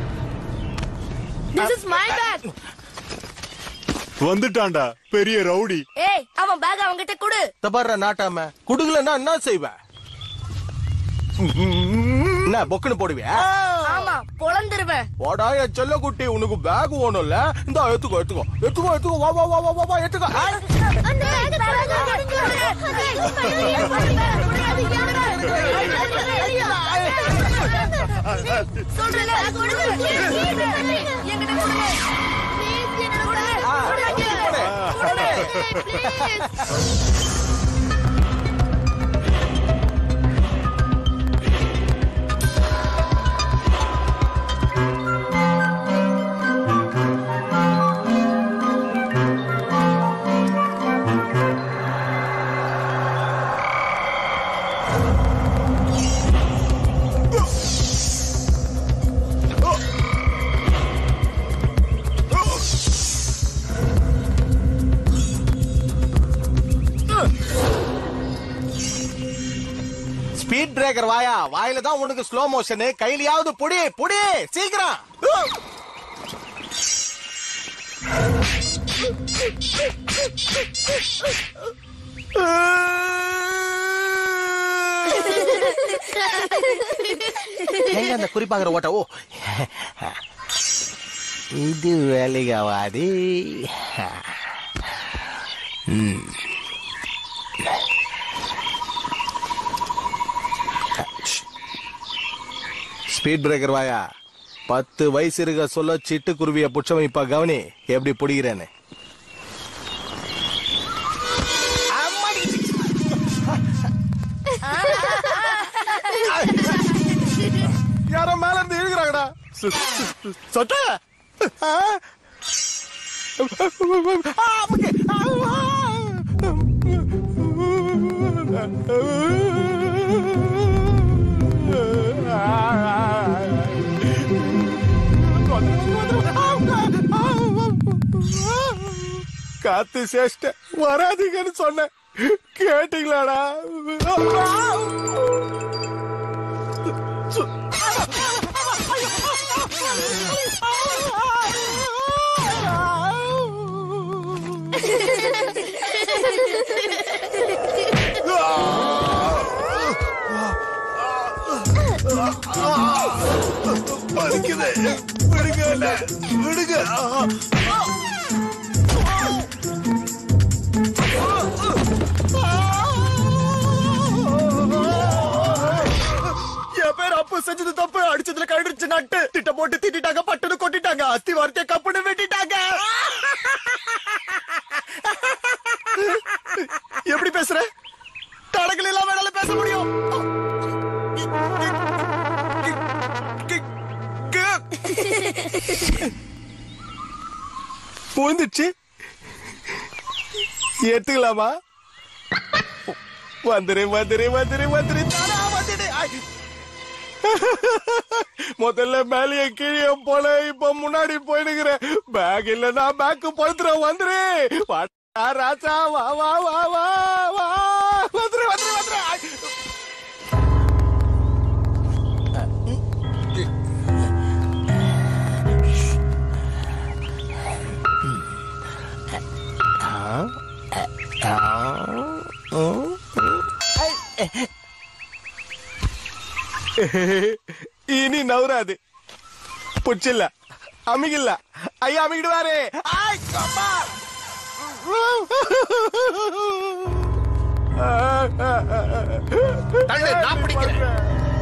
This is my bag. வந்துட்டான்டா பெரிய ரவுடி. ஏய், அவன் பேக் அவங்கிட்ட கொடு. தபார நாட்டாம குடுக்கலன்னா என்ன செய்வ? என்ன பொக்குன்னு போடுவியா? ஆமா, பொளந்துருவேன். போடா என் செல்ல குட்டி, உனக்கு பேக் வேணும்ல? இந்த எடுத்துக்கோ எடுத்துக்கோ எடுத்துக்கோ எடுத்துக்கோ வா வா வா வா வா எடுத்துக்கோ. அந்த பேக் ஸ்பீட் பிரேக்கர் வாயா, வாயில தான் உனக்கு ஸ்லோ மோஷன், கையிலயாவது புடி புடி சீக்கிரம். எங்க அந்த குறிப்பாகிற ஓட்ட? ஓ, இது வேலைக்காவாது. ஸ்பீட் பிரேக்கர் வாயா, பத்து வயசு இருக்க சொல்ல சிட்டுக்குருவிய புச்சவன் இப்ப கவனி எப்படி பிடிக்கிறேன்னு. யாரோ மேல இருந்து இழுக்கிறாங்கடா. சொட்ட காத்து சேஷ்ட வராதீங்கன்னு சொன்ன கேட்டீங்களாடா? பறிக்குது, விடுங்க விடுங்க. என் பேர் அப்பு, செஞ்சது தப்பு, அடிச்சதுல கழிச்சு நட்டு திட்ட போட்டு திட்டாங்க, பட்டுன்னு கொட்டிட்டாங்க, அஸ்தி வார்த்தைய கப்புன்னு வெட்டிட்டாங்க. எப்படி பேசுற? தடங்கள் இல்லாம என்னால பேச முடியும். போந்துச்சு ஏத்துக்கலாமா? வந்துரு வந்துரு வந்துரு வந்துரு வந்துடு. முதல்ல மேலேயே கீழே போல, இப்ப முன்னாடி போயிடுகிற. பேக் இல்லன்னா பேக் படுத்துற. வந்துரு ராஜா, வா வா வா வா வா, வந்துரு வந்துரு வந்துரு. இனி நவராது. புச்சில்ல அமிகில்ல. ஐயா அமிகிடுவாரு. நான் பிடிக்கிறேன்.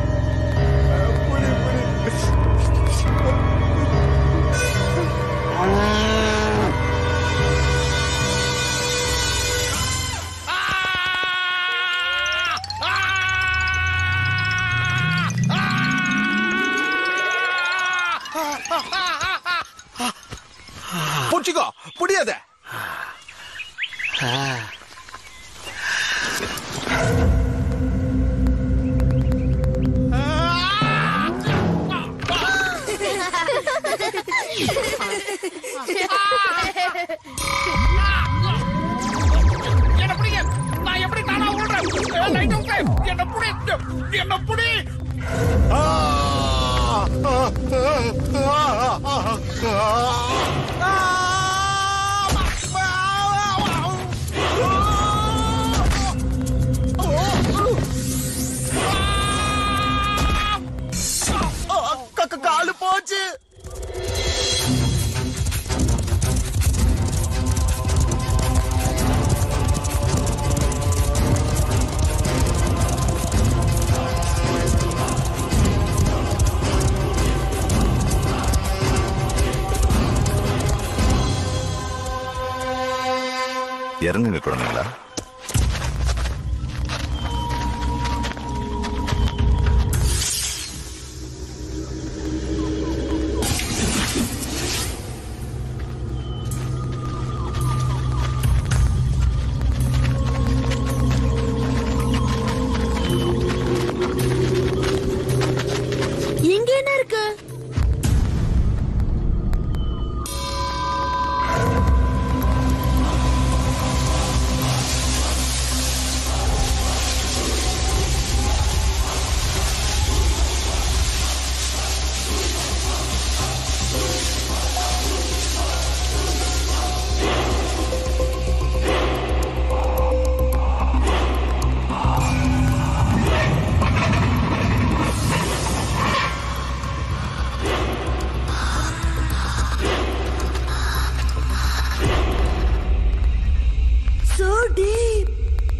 புடிச்சுக்கோ, புடியாத. என்ன புடிங்க, நான் எப்படி தானா ஓடுறேன்? என்ன புடி, என்ன புடி. காலு போச்சு. இறங்குங்க குழந்தைங்களா. இங்க என்ன இருக்கு? So deep.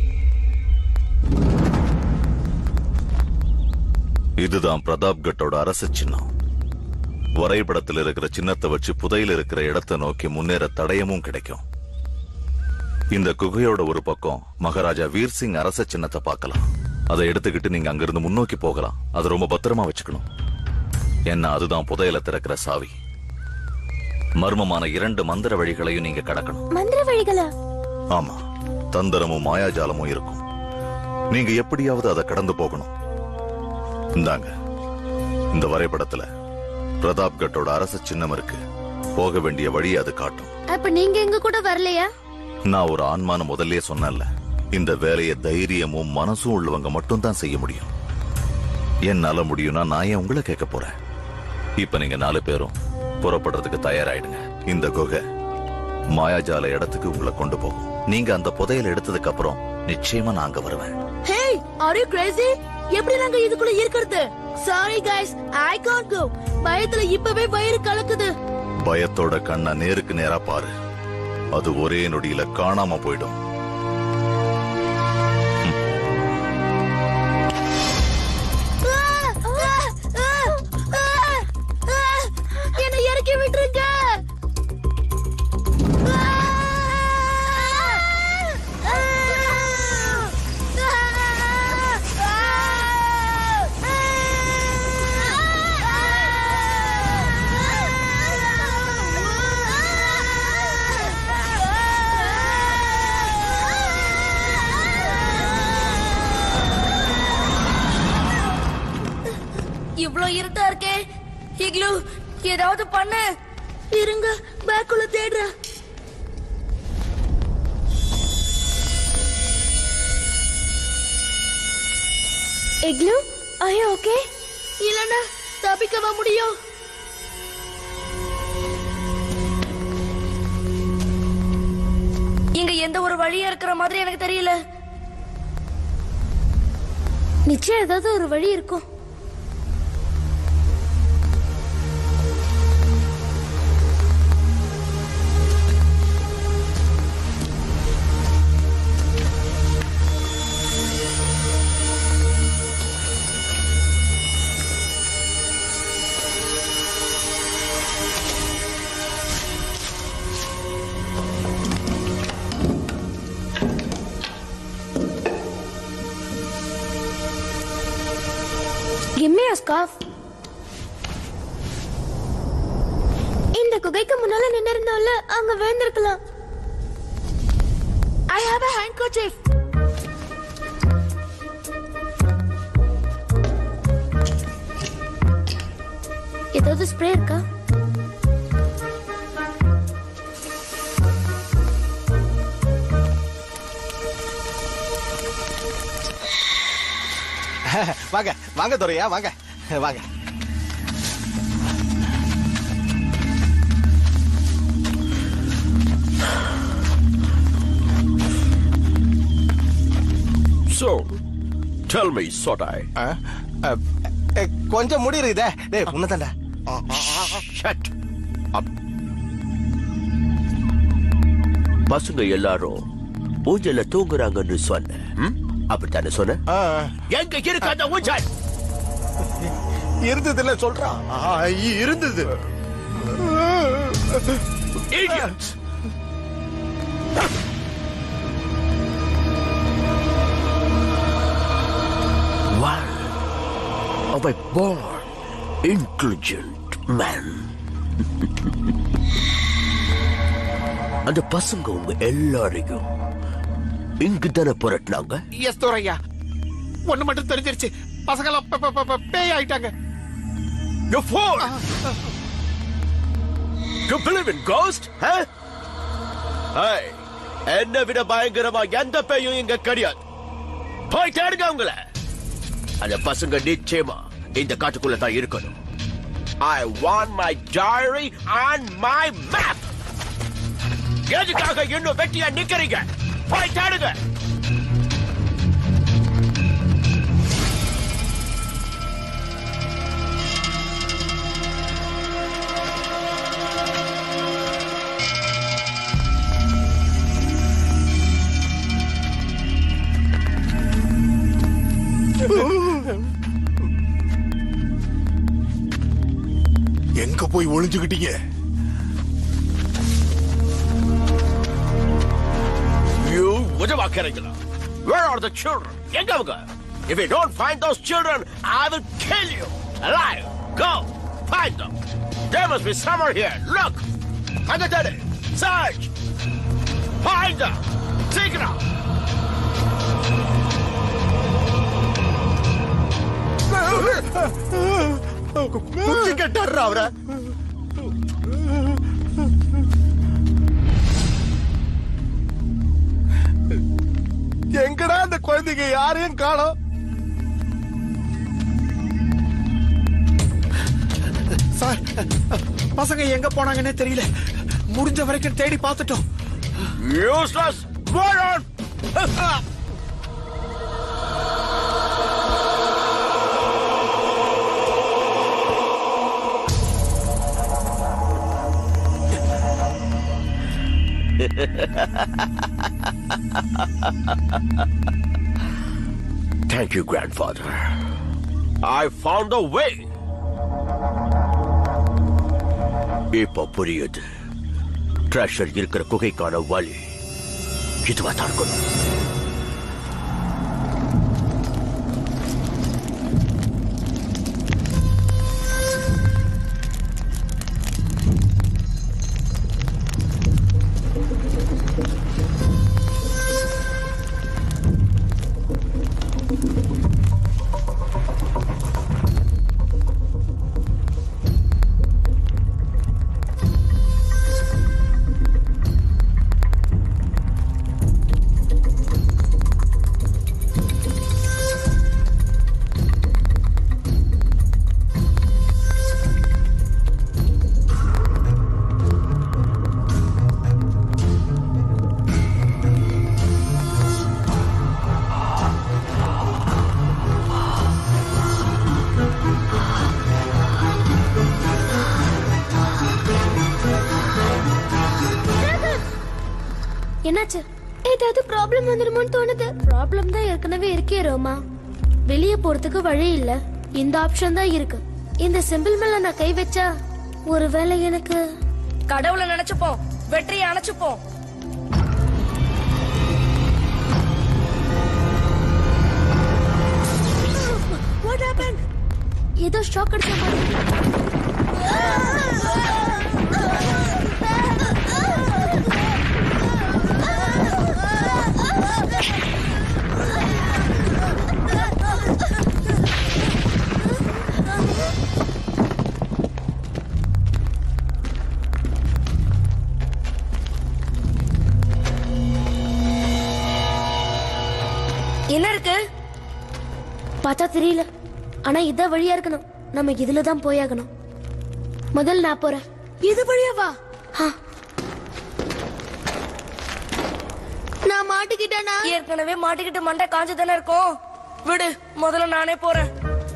இதுதான் பிரதாப்கட்டோட அரச சின்னம். வரைபடத்தில் இருக்கிற சின்னத்தை வச்சு புதையில் இருக்கிற இடத்தை நோக்கி முன்னேற தடயமும் கிடைக்கும். இந்த குகையோட ஒரு பக்கம் மகாராஜா வீர்சிங் அரச சின்னத்தை பார்க்கலாம். அதை எடுத்துக்கிட்டு நீங்க அங்கிருந்து முன்னோக்கி போகலாம். அதை ரொம்ப பத்திரமா வச்சுக்கணும். ஏன்னா அதுதான் புதையல திறக்கிற சாவி. மர்மமான இரண்டு மந்திர வழிகளையும் நீங்க கடக்கணும். மந்திர வழிகளா? ஆமா, தந்திரமும் மாயாஜாலமும் இருக்கும். நீங்க எப்படியாவது அதை கடந்து போகணும். இந்தாங்க, இந்த வரைபடத்துல பிரதாப்கட்டோட அரச சின்னம் இருக்கு. போக வேண்டிய வழி அது காட்டும். அப்ப நீங்க எங்க கூட வரலையா? நான் ஒரு ஆன்மான முதல்லயே சொன்னேன்ல, இந்த வேலையை தைரியமும் மனசும் உள்ளவங்க மட்டும் தான் செய்ய முடியும். என்னால முடியும்னா நான் ஏன் உங்களை கேட்க போறேன்? இப்ப நீங்க நாலு பேரும் புறப்படுறதுக்கு தயாராயிடுங்க. இந்த குகை மாயாஜால இடத்துக்கு உங்களை கொண்டு போகும். நீங்க அந்த புதையல எடுத்ததுக்கு அப்புறம் நிச்சயமா நாங்க வருவேன். Hey, are you crazy? எப்படி நாங்க இதுக்குள்ள இருக்கிறது? Sorry guys, I can't go. பயத்துல இப்பவே வயிறு கலக்குது. பயத்தோட கண்ணை நேருக்கு நேரா பாரு. அது ஒரே நொடியில காணாம போயிடும். என்னை இறக்கி விட்டுருங்க. இவ்ளோ இருட்டா இருக்கே. இக்லு, ஏதாவது பண்ணு. இருங்க, பேக்குள்ள தேடுறேன். இக்லு, are you okay? இல்லனா தப்பிக்கவா முடியும்? இங்க எந்த ஒரு வழியா இருக்கிற மாதிரி எனக்கு தெரியல. நிச்சயம் ஏதாவது ஒரு வழி இருக்கும். Give me a scarf. இந்த குகைக்கு முன்னால நின்னு இருந்தால அங்க விழுந்திருக்கலாம். I have a handkerchief. ஏதாவது ஸ்ப்ரே இருக்கா? வாங்க வாங்க துரையா, வாங்க வாங்க. So, tell me, Sodai. கொஞ்சம் முடியுது இதே. டேய் உன்னதாண்டா. Shut up. பசங்க எல்லாரும் ஊஞ்சல்ல தூங்குறாங்கன்னு சொன்ன. அப்படித்தானே சொன்ன? எங்க இருக்கு அந்த ஊஞ்சல்? இருந்தது இல்ல சொல்றான். இருந்தது. Idiots. of a born intelligent man. அந்த பசங்க உங்க எல்லாரையும் இங்கு தானே புரட்டினாங்க? எஸ் துரையா, ஒண்ணு மட்டும் தெரிஞ்சிருச்சு, பசங்க பேய் ஆயிட்டாங்க. You fool! You believe in ghost? Huh? Hey, என்ன விட பயங்கரமா எந்த பேயும் இங்க கிடையாது. போய் தேடுங்க அவங்கள. அந்த பசங்க நிச்சயமா இந்த காட்டுக்குள்ள தான் இருக்கணும். I want my diary and my map. எதுக்காக இன்னும் வெட்டியா நிக்கிறீங்க? போய் தேடுங்க. எங்க போய் ஒளிஞ்சுக்கிட்டீங்க? You உதவாக்கிறீங்களா? Where are the children? எங்க அவங்க? If you don't find those children, I will kill you alive. Go find them. There must be somewhere here. Look, அங்க தேடு. Search. Find them. சீக்கிரம். குச்சி கட்டாரு அவர. எங்கடா அந்த குழந்தைங்க? யாரையும் காணோம். சார், பசங்க எங்க போனாங்கன்னே தெரியல. முடிஞ்ச வரைக்கும் தேடி பார்த்துட்டோம். Useless moron! Thank you, grandfather. I found a way. இப்ப புரியுது. ட்ரெஷர் இருக்கிற குகைக்கான வழி இதுவா தான் இருக்கணும். என்னாச்சு? ஏதாவது ப்ராப்ளம் வந்துருமோன்னு தோணுது. ப்ராப்ளம் தான் ஏற்கனவே இருக்கே ரோமா. வெளியே போறதுக்கு வழி இல்ல. இந்த ஆப்ஷன் தான் இருக்கு. இந்த சிம்பிள் மேல நான் கை வச்சா ஒருவேளை எனக்கு கடவுளை நினைச்சுப்போம், வெற்றியை அணைச்சுப்போம். What happened? ஏதோ ஷாக் அடிச்ச மாதிரி. என்ன இருக்கு? பார்த்தா தெரியல. ஆனா இதான் வழியா இருக்கணும். நம்ம இதுல தான் போயாகணும். முதல்ல நான் போறேன். இது வழியா வா. நான் மாட்டிக்கிட்டேனா? ஏற்கனவே மாட்டிக்கிட்டு மண்டை காஞ்சு தானே இருக்கும். விடு, முதல்ல நானே போறேன்.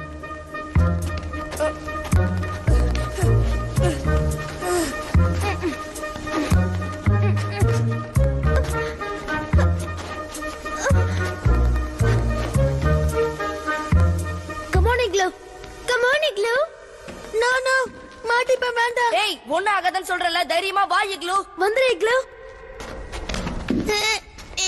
ஏய், ஒண்ணு ஆகாதன்னு சொல்றல, தைரியமா வா இக்லு. வந்துரு இக்லு.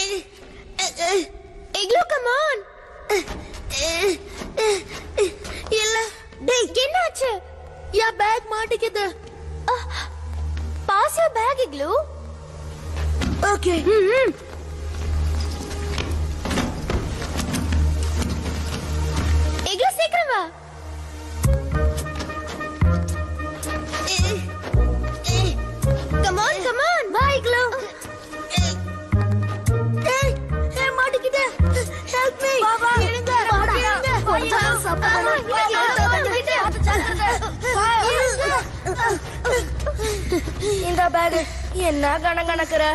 இக்லு, கம் ஆன். இல்ல. டேய் என்னாச்சு? யா பேக் மாட்டிக்குது. Pass your bag Iglu. Okay. ம். இக்லு சீக்கிரம் வா. Come on, come on. Bye, Iglu. Hey, hey, மாட்டிக்கிட்ட. Help me. பாபா, எழுங்க. எழுங்க. கொஞ்சம் சப்போர்ட் இந்த பேக் என்ன கணக்கு கணக்குற?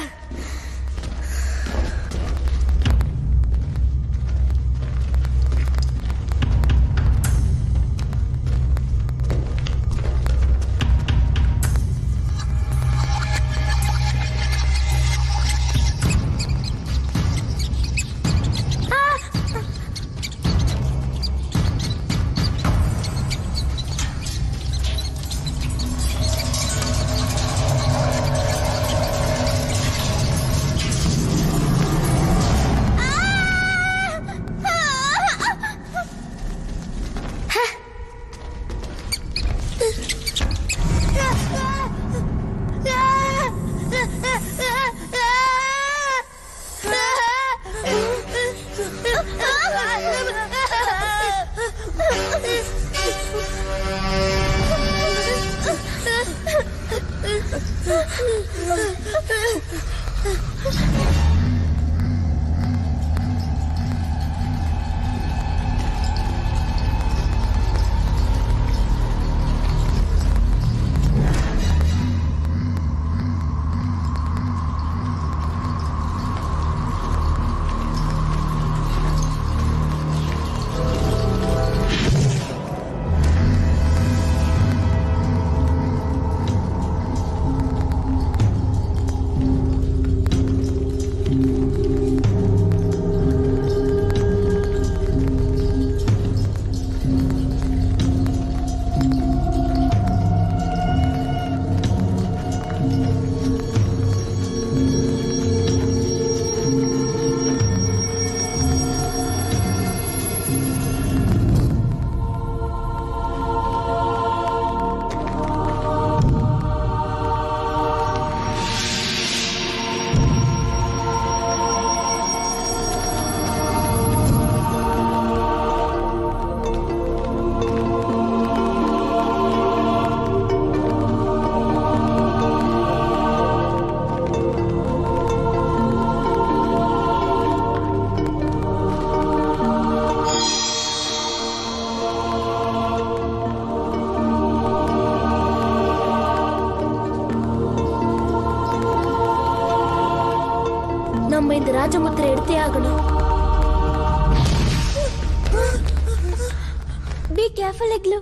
இந்த ராஜமுத்திரை எடுத்தே ஆகணும். Be careful, Iglu.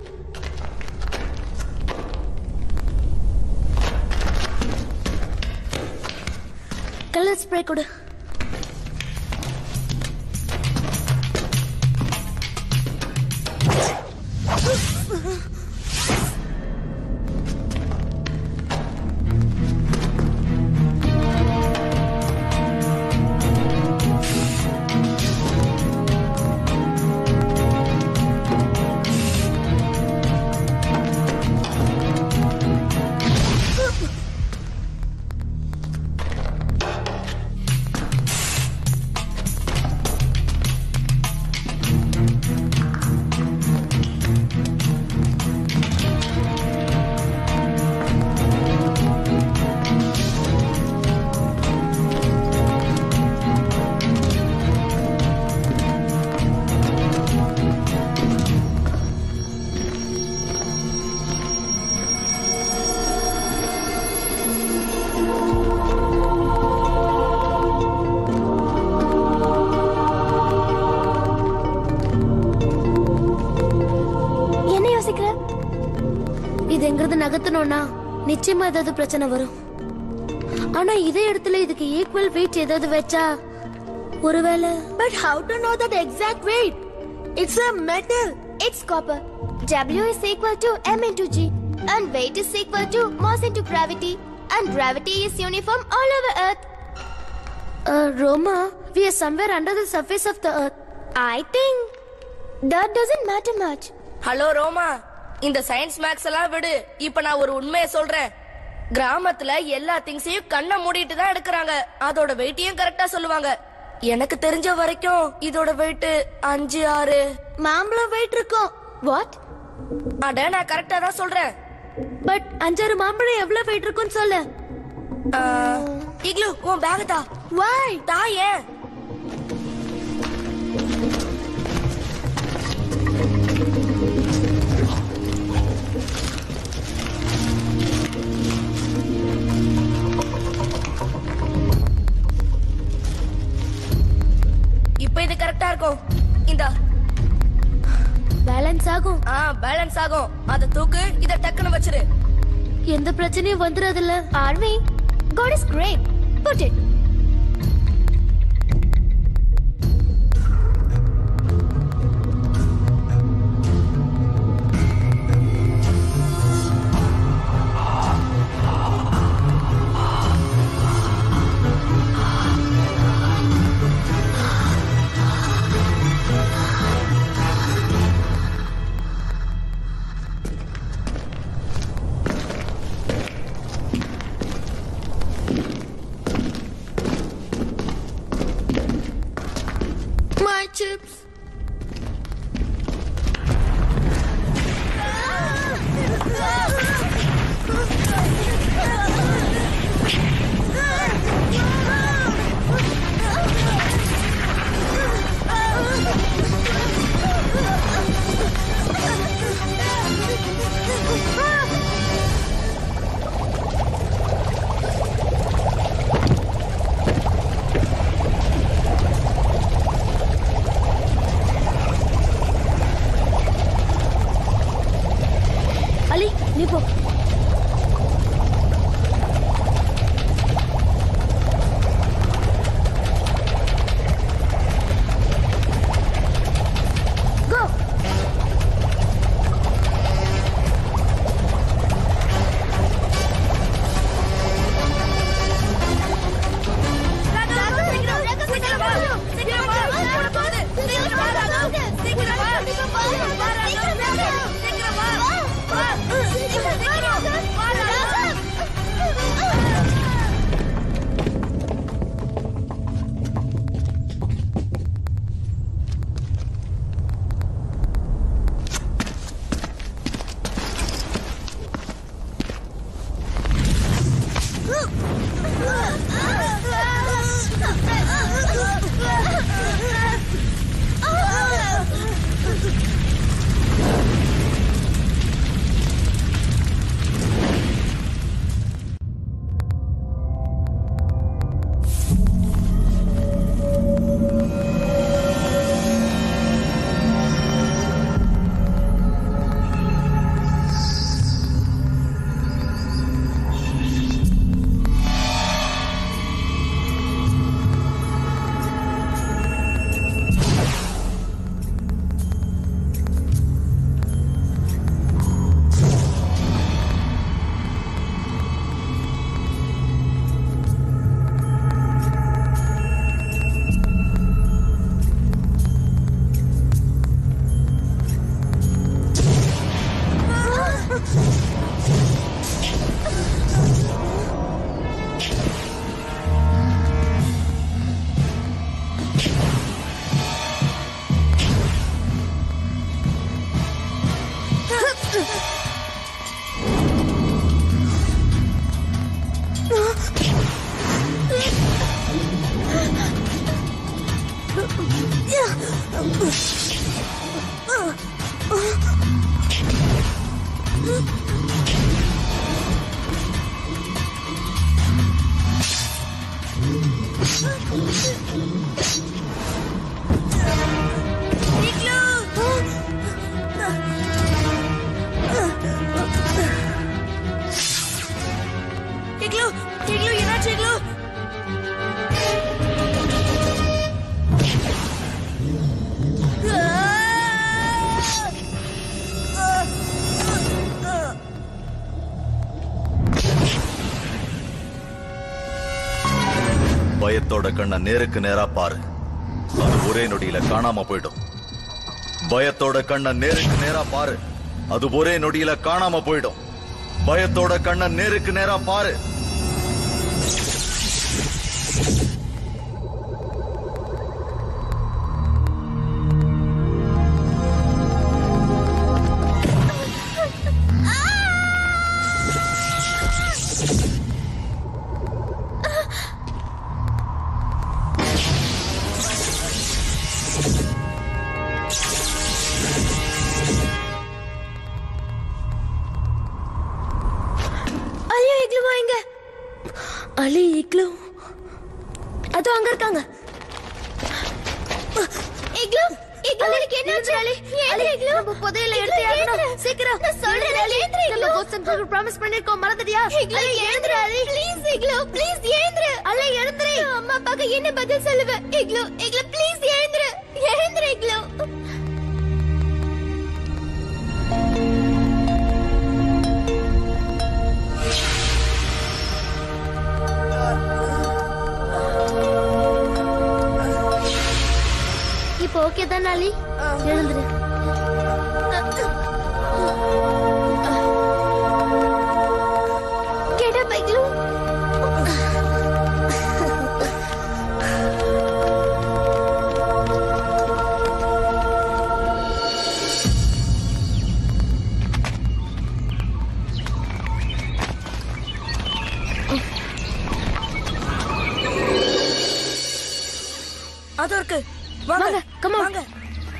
Colour spray கொடு. நகர்த்தணும்னா நிச்சயமா ஏதாவது பிரச்சனை வரும். ஆனா இதே இடத்துல இதுக்கு ஈக்குவல் வெயிட் ஏதாவது வச்சா ஒருவேளை. But how to know that exact weight? It's a metal. It's copper. W is equal to m into g, and weight is equal to mass into gravity, and gravity is uniform all over Earth. Uh, Roma, we are somewhere under the surface of the Earth. I think that doesn't matter much. Hello Roma, இந்த சயின்ஸ் மேக்ஸ் எல்லாம் விடு. இப்ப நான் ஒரு உண்மையை சொல்றேன். கிராமத்துல எல்லா திங்ஸையும் கண்ணை மூடிட்டு தான் எடுக்கிறாங்க. அதோட வெயிட்டையும் கரெக்டா சொல்லுவாங்க. எனக்கு தெரிஞ்ச வரைக்கும் இதோட வெயிட் அஞ்சு ஆறு. மாம்பழம் வெயிட் இருக்கும். வாட்? அட நான் கரெக்டா தான் சொல்றேன். பட் அஞ்சாறு மாம்பழம் எவ்வளவு வெயிட் இருக்கும்னு சொல்லு. இக்லு உன் பேக் தா. வை தா. ஏன்? இப்ப இது கரெக்டா இருக்கும். இந்த பேலன்ஸ் ஆகும். ஆ பேலன்ஸ் ஆகும். அத தூக்கு, இத டக்குன்னு வச்சிரு. எந்த பிரச்சனையும் வந்துராதுல்ல. Aarvi, God is great. Put it. Chips. Ali, நீ போ. Go. பயத்தோட கண்ண நேருக்கு நேரா பாரு. அது ஒரே நொடியில காணாம போயிடும். பயத்தோட கண்ண நேருக்கு நேரா பாரு, அது ஒரே நொடியில காணாம போயிடும். பயத்தோட கண்ண நேருக்கு நேரா பாரு. அலி இக்லு அதோ அங்க இருக்காங்க. இக்லு இக்லு எனக்கு என்னாச்சு? அலி அலி இக்லு நம்ம புதையல எடுத்து ஆகணும். சீக்கிரம் நான் சொல்றேன் அலி. நம்ம கோசன் ப்ராமிஸ் பண்ணிருக்கோம், மறந்துட்டியா? இக்லு எழுந்திரு அலி. ப்ளீஸ் இக்லு ப்ளீஸ் எழுந்திரு. அலி எழுந்திரு. அம்மா அப்பாக்கு என்ன பதில் சொல்லுவ? இக்லு இக்லு ப்ளீஸ் எழுந்திரு. எழுந்திரு இக்லு. இப்போ ஓகே தான் அலி? எழுந்துரு. கேடா பைக்லு. அதோ இருக்கு. வாங்க கம் ஆன். வாங்க.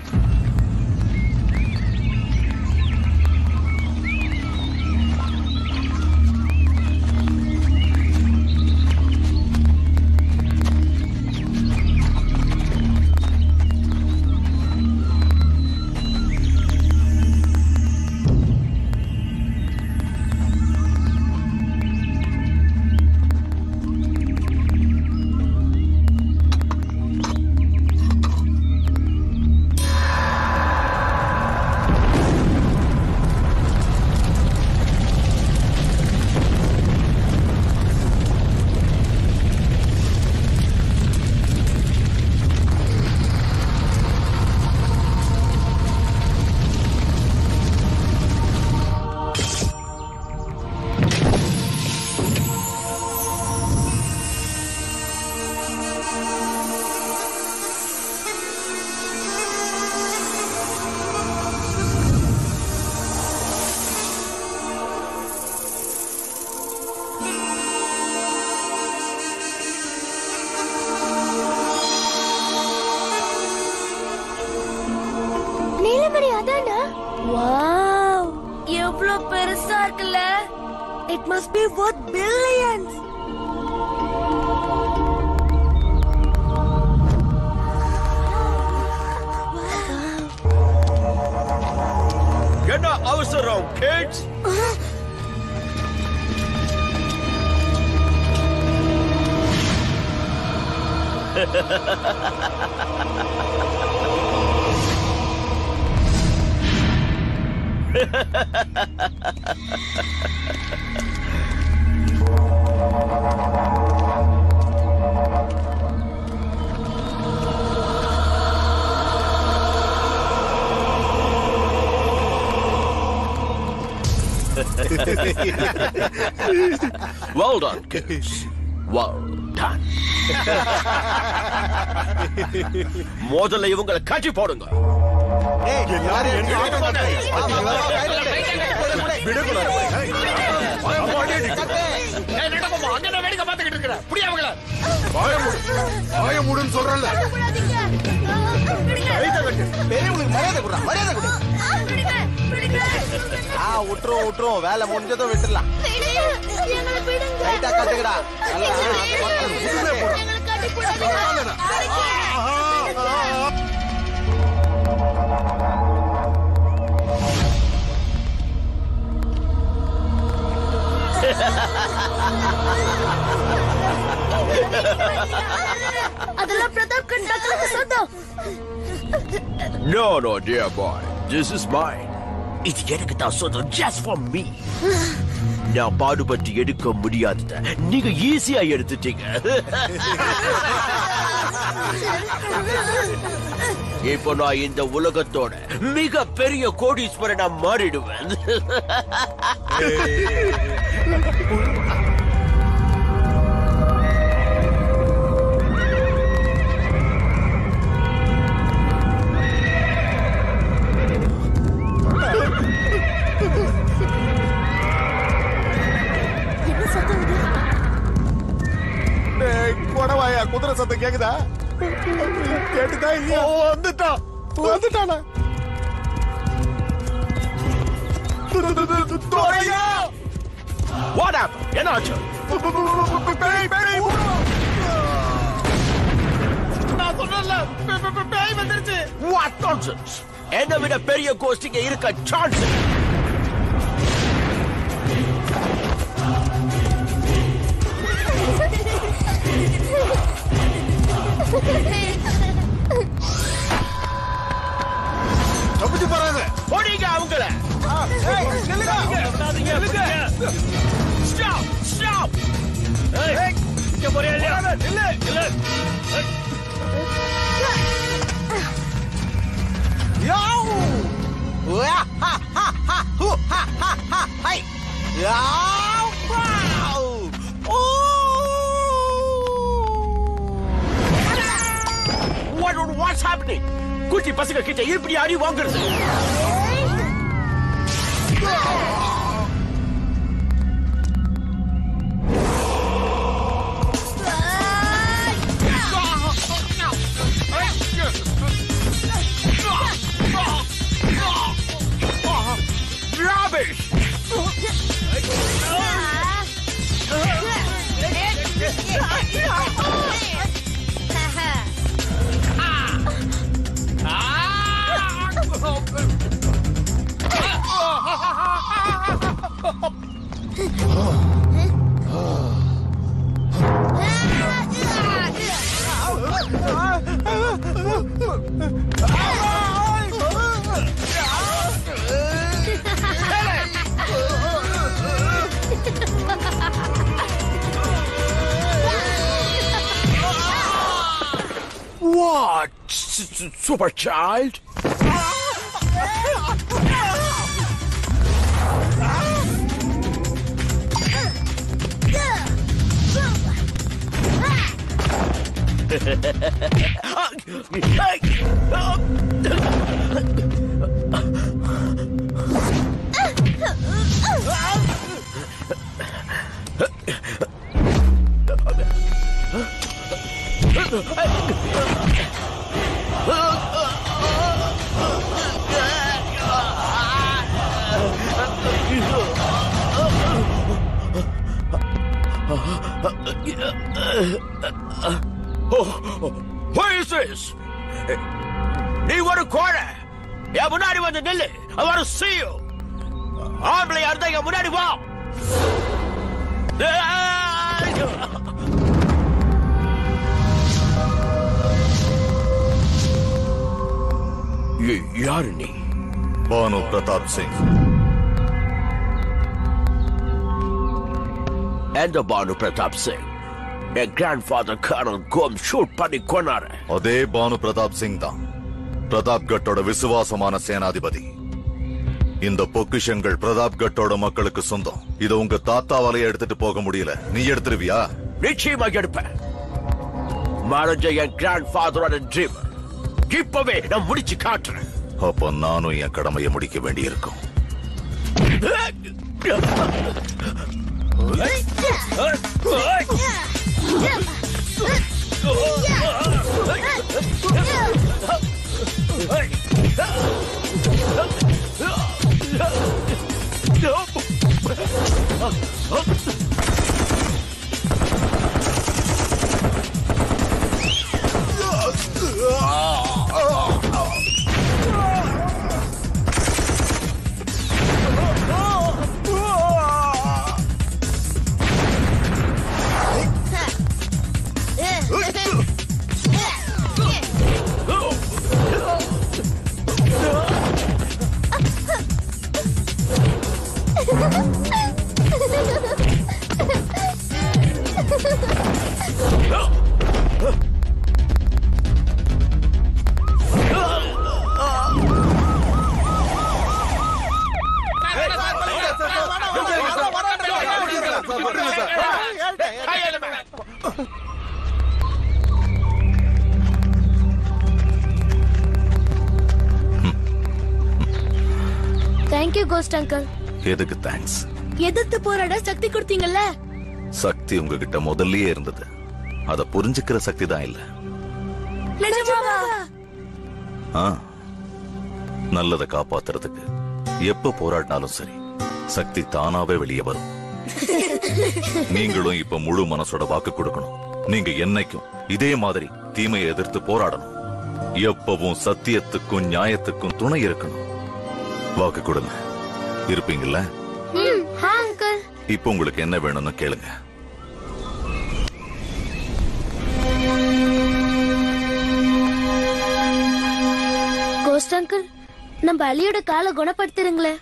வாவ், எவ்வளவு பெருசா இருக்குல்ல. It must be worth billions. என்ன அவசரம் kids? Well done, kids. Well done. முதல்ல இவங்களை காட்டி போடுங்க. வேடிக்கை பார்த்துக்கிட்டு இருக்கிற புரியாமங்களா? மூடுன்னு சொல்றல. பெரியவங்களுக்கு மரியாதை கொடுறா, மரியாதை கொடு. ஆ விட்டுரும் விட்டுரும், வேலை முடிஞ்சதும் விட்டுடலாம். ரைட்டா கட்டுக்கடா. அதெல்லாம் பிரதாப் கண்டாக்களுக்கு சொந்தம். No, no, dear boy. This is mine. இது எனக்கு தான் சொந்தம், just for me. நான் பாடுபட்டு எடுக்க முடியாதத நீங்க ஈஸியா எடுத்துட்டீங்க. இப்போ நான் இந்த உலகத்தோட மிக பெரிய கோடீஸ்வரனா மாறிடுவேன். கொடவாயா குதிரை சத்தம் கேக்குதா? கேட்டுதா இல்லையா? வந்துட்டான் வந்துட்டானா? What happened? என்னாச்சு? பேய் பேய் நான் சொன்னல பேய் வந்துருச்சு. What nonsense? என்ன விட பெரிய கோஸ்டிங்க இருக்க சான்ஸ். தப்பிச்சு போறாங்க. ஓடிங்க அவங்கள. ஏய் நில்லுங்க. நில்லுங்க. Stop stop. ஏய் இங்க போறியா இல்லையா? நில்லு நில்லு. யாவ். வா ஹா ஹா ஹா ஹூ ஹா ஹா ஹா ஹை. யாவ். ஓ. What what's happening? குட்டி பசங்க கிட்ட இப்படி அடி வாங்குறது? Rubbish! What? Super child? Oh, what is this? நீ ஒரு கோழை என் முன்னாடி வந்து நில்லு. I want to see you. ஆம்பளை யாருந்தா என் முன்னாடி வா. யாரு நீ? பானு பிரதாப் சிங். எந்த பானு பிரதாப் சிங்? என் கிராண்ட்ஃபாதர் கர்னல் கோம் ஷூட் பண்ணி கொன்னாரு. அதே பானு பிரதாப் சிங் தான் பிரதாப்கட்டோட விசுவாசமான சேனாதிபதி. இந்த பொக்கிஷங்கள் பிரதாப்கட்டோட மக்களுக்கு சொந்தம். இத உங்க தாத்தாவாலேயே எடுத்துட்டு போக முடியல. நீ எடுத்துருவியா? நிச்சயமா எடுப்பேன். மறைஞ்ச என் கிராண்ட்ஃபாதரோட ட்ரீம் இப்பவே நான் முடிச்சு காட்டுறேன். அப்ப நானும் என் கடமையை முடிக்க வேண்டியிருக்கும். Thank you ghost uncle. எதுக்கு தேங்க்ஸ்? எதிர்த்து போராட சக்தி கொடுத்தீங்கல்ல. சக்தி உங்ககிட்ட முதல்லயே இருந்தது. அத புரிஞ்சுக்கிற சக்தி தான் இல்ல. ஆ, நல்லத காப்பாத்துறதுக்கு எப்ப போராடினாலும் சரி சக்தி தானாவே வெளியே வரும். நீங்களும் இப்ப முழு மனசோட வாக்கு கொடுக்கணும். நீங்க என்னைக்கும் இதே மாதிரி தீமையை எதிர்த்து போராடணும். எப்பவும் சத்தியத்துக்கும் நியாயத்துக்கும் துணை இருக்கணும். வாக்கு கொடுங்க. இருப்பீங்கல்ல? இப்ப உங்களுக்கு என்ன வேணும்னு கேளுங்க. கோஸ்ட் அங்கிள், நம்ம அலியோட காலை குணப்படுத்திருங்களேன்.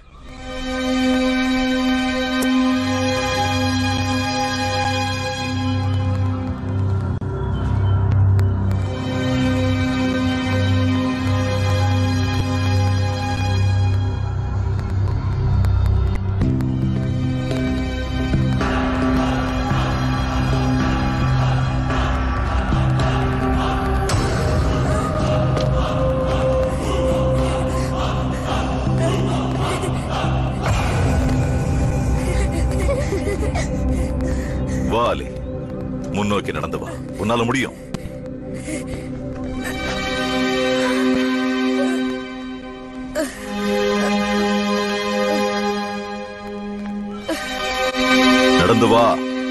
வாலி, முன்னோக்கி நடந்து வா. உன்னால முடியும். நடந்து வா.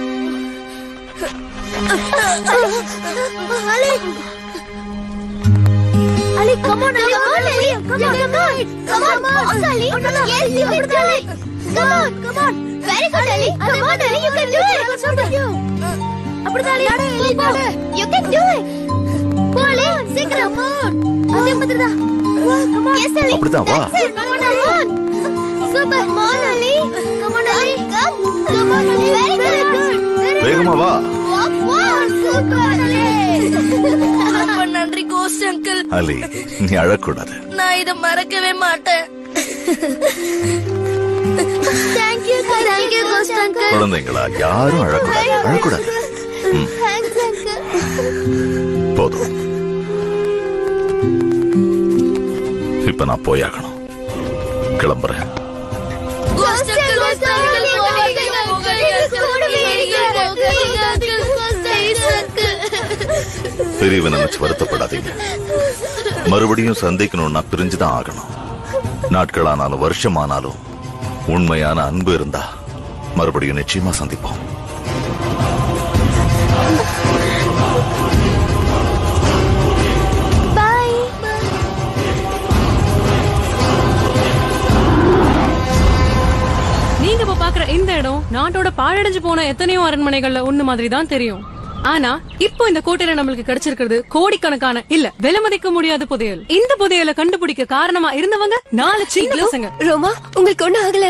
Ali, come on, Ali, come on, Ali, come on, come on, come on, Ali, yes, you can do it. Come on, come on, very good, Ali, come on, Ali, you can do it. அப்படிதான் Ali, you can do it. Go, Ali, சீக்கிரம், அதே மாதிரிதா. Yes, Ali, அப்படிதான் வா. come on, Ali, super, come on, Ali, come on, Ali, come, come on, Ali, very good. வேகமா வா. Wow, super, Ali. நன்றி கோஸ்ட் அங்கிள். அலி, நீ அழக்கூடாது. நான் இத மறக்கவே மாட்டேன். Thank you, thank you, ghost uncle. குழந்தைங்களா, யாரும் அழக்கூடாது. அழக்கூடாது. Thanks, uncle. போதும். இப்ப நான் போயாகணும். கிளம்புறேன். கோஸ்ட் அங்கிள், கோஸ்ட் அங்கிள், போகாதீங்க, போகாதீங்க, பிரிவை நினைச்சு வருத்தப்படாதீங்க. மறுபடியும் சந்திக்கணும்னா பிரிஞ்சுதான் ஆகணும். நாட்களானாலும் வருஷமானாலும் உண்மையான அன்பு இருந்தா மறுபடியும் நிச்சயமா சந்திப்போம். நீங்க இப்ப பாக்குற இந்த இடம் நாட்டோட பாழடைஞ்சு போன எத்தனையோ அரண்மனைகள்ல ஒண்ணு மாதிரி தான் தெரியும். ஆனா இப்போ இந்த கோட்டையில நம்மளுக்கு கிடைச்சிருக்கிறது கோடிக்கணக்கான இல்ல விலை மதிக்க முடியாத புதையல். இந்த புதையலை கண்டுபிடிக்க காரணமா இருந்தவங்க நாலு சின்ன பசங்க. ரோமா, உங்களுக்கு ஒண்ணு ஆகல?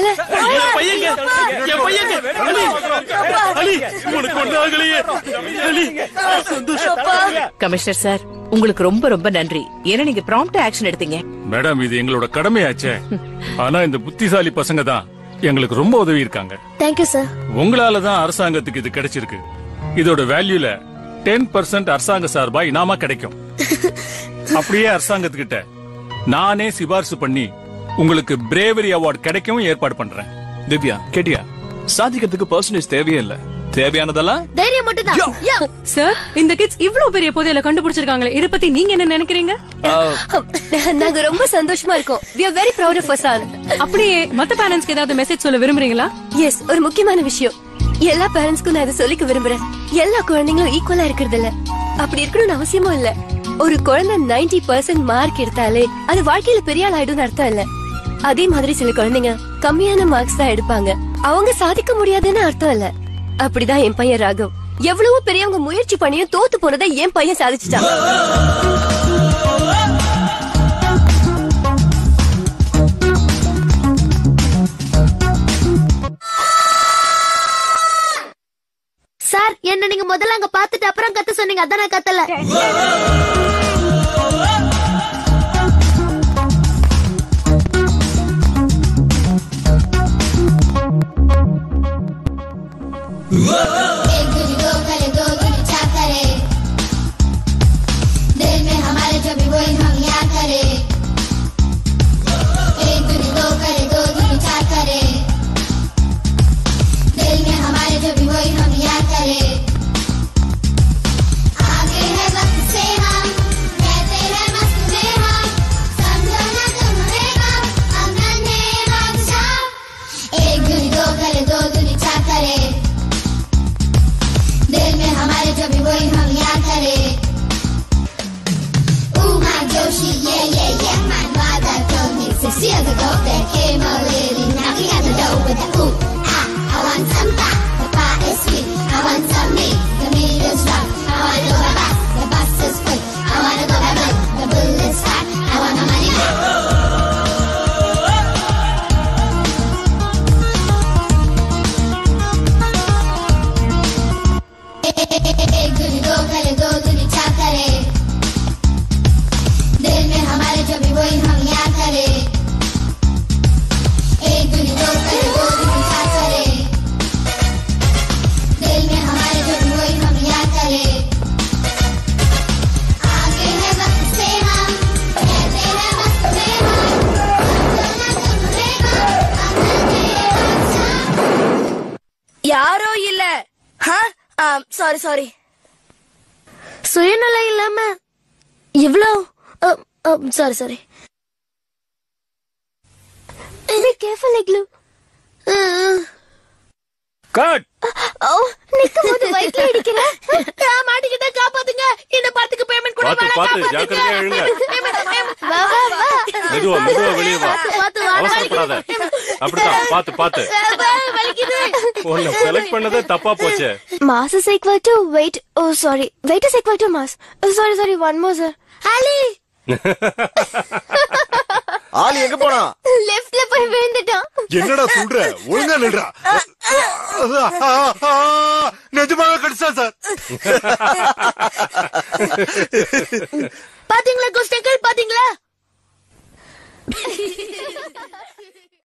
கமிஷனர் சார், உங்களுக்கு ரொம்ப ரொம்ப நன்றி. ஏன்னா நீங்க ப்ராம்ப்ட் ஆக்ஷன் எடுத்தீங்க. மேடம், இது எங்களோட கடமையாச்சே. ஆனா இந்த புத்திசாலி பசங்க தான் எங்களுக்கு ரொம்ப உதவி இருக்காங்க. Thank you sir. உங்களாலதான் அரசாங்கத்துக்கு இது கிடைச்சிருக்கு. இதோட வேல்யூல டென் பர்சன்ட் அரசாங்க சார்பா இனாமா கிடைக்கும். அப்படியே அரசாங்கத்துக்கிட்ட நானே சிபாரிசு பண்ணி உங்களுக்கு பிரேவரி அவார்டு கிடைக்கவும் ஏற்பாடு பண்றேன். திவ்யா, கேட்டியா? சாதிக்கிறதுக்கு பர்சன்டேஜ் தேவையே இல்ல. தேவையானதெல்லாம் தைரியம் மட்டும் தான். சார், இந்த கிட்ஸ் இவ்ளோ பெரிய புதையல கண்டுபிடிச்சிருக்காங்களே, இத பத்தி நீங்க என்ன நினைக்கிறீங்க? நாங்க ரொம்ப சந்தோஷமா இருக்கோம். we are very proud of us all. அப்படியே மத்த பேரண்ட்ஸ்க்கு ஏதாவது மெசேஜ் சொல்ல விரும்புறீங்களா? எஸ், ஒரு முக்கியமான விஷயம். எல்லா பேரண்ட்ஸ்க்கும் நான் இதை சொல்லிக்க விரும்புறேன். எல்லா குழந்தைங்களும் ஈக்குவலா இருக்கிறது இல்ல. அப்படி இருக்கணும்னு அவசியமும் இல்ல. ஒரு குழந்தை நைன்டி பர்சன்ட் மார்க் எடுத்தாலே அது வாழ்க்கையில பெரிய ஆள் ஆயிடும் அர்த்தம் இல்ல. அதே மாதிரி சில குழந்தைங்க கம்மியான மார்க்ஸ் தான் எடுப்பாங்க. அவங்க சாதிக்க முடியாதுன்னு அர்த்தம் இல்ல. அப்படிதான் என் பையன் ராகவ். எவ்வளவோ பெரியவங்க முயற்சி பண்ணியும் தோத்து போனதை என் பையன் சாதிச்சுட்டான். சார், என்ன நீங்க முதல்ல அங்க பாத்துட்டு அப்புறம் கத்த சொன்னீங்க. அதான் நான் கத்தல. एक दूनी दो करे दो दूनी चार करे दिल में हमारे जो भी वही हम याद करे एक दूनी दो करे दो दूनी चार करे दिल में हमारे जो भी वही हम याद करे आगे है वक्त से हम कहते हैं मस्त में हम समझो ना तुम हमें हम हम नन्हे बादशाह एक दूनी दो करे दो दूनी चार करे दिल में हमारे जो भी वही हम याद करे Ooh my Yoshi, yeah yeah yeah, my mother told me six years ago there came a lady knocking at the door with the ooh ah, I want some pop, the pie is sweet, I want some meat, the meat is rough, I wanna go by bus, the bus is quick, I wanna go by bull, the bull is fat, I want my money back. एक दूनी दो करे दो दूनी चार करे दिल में हमारे जो भी वही हम याद करे एक दूनी दो करे दो दूनी चार करे दिल में हमारे जो भी वही हम याद करे आगे है वक्त से हम कहते हैं मस्त में हम समझो ना तुम हमें हम हम नन्हे बादशाह யாரோ இல்ல சாரி சாரி சுயநலம் இல்லாம இவ்ளோ sorry sorry Be careful, Iglu. கட் ஓ நிக்கும்போது வயித்துல இடிக்கிற நான் மாட்டிக்கிட்ட காப்பாத்துங்க இந்த படத்துக்கு பேமெண்ட் கூட பாத்து பாத்து ஜாக்கிரதையா எழுங்க வா வா வா மெதுவா மெதுவா வெளிய வா பாத்து வா அவசரப்படாத அப்படிதான் பாத்து பாத்து வலிக்குது உன்னை செலக்ட் பண்ணதே தப்பா போச்சு Mass is equal to weight. Oh, sorry. Weight is equal to mass. Oh, sorry, sorry. One more, sir. Ali! ஆளி எங்க போனா லெஃப்ட்ல போய் விழுந்துட்டான். என்னடா சொல்ற ஒழுங்கா நில்றா நிஜமாக கடிச்சா சார் பாத்தீங்களா கோஸ்ட் அங்கிள் பாத்தீங்களா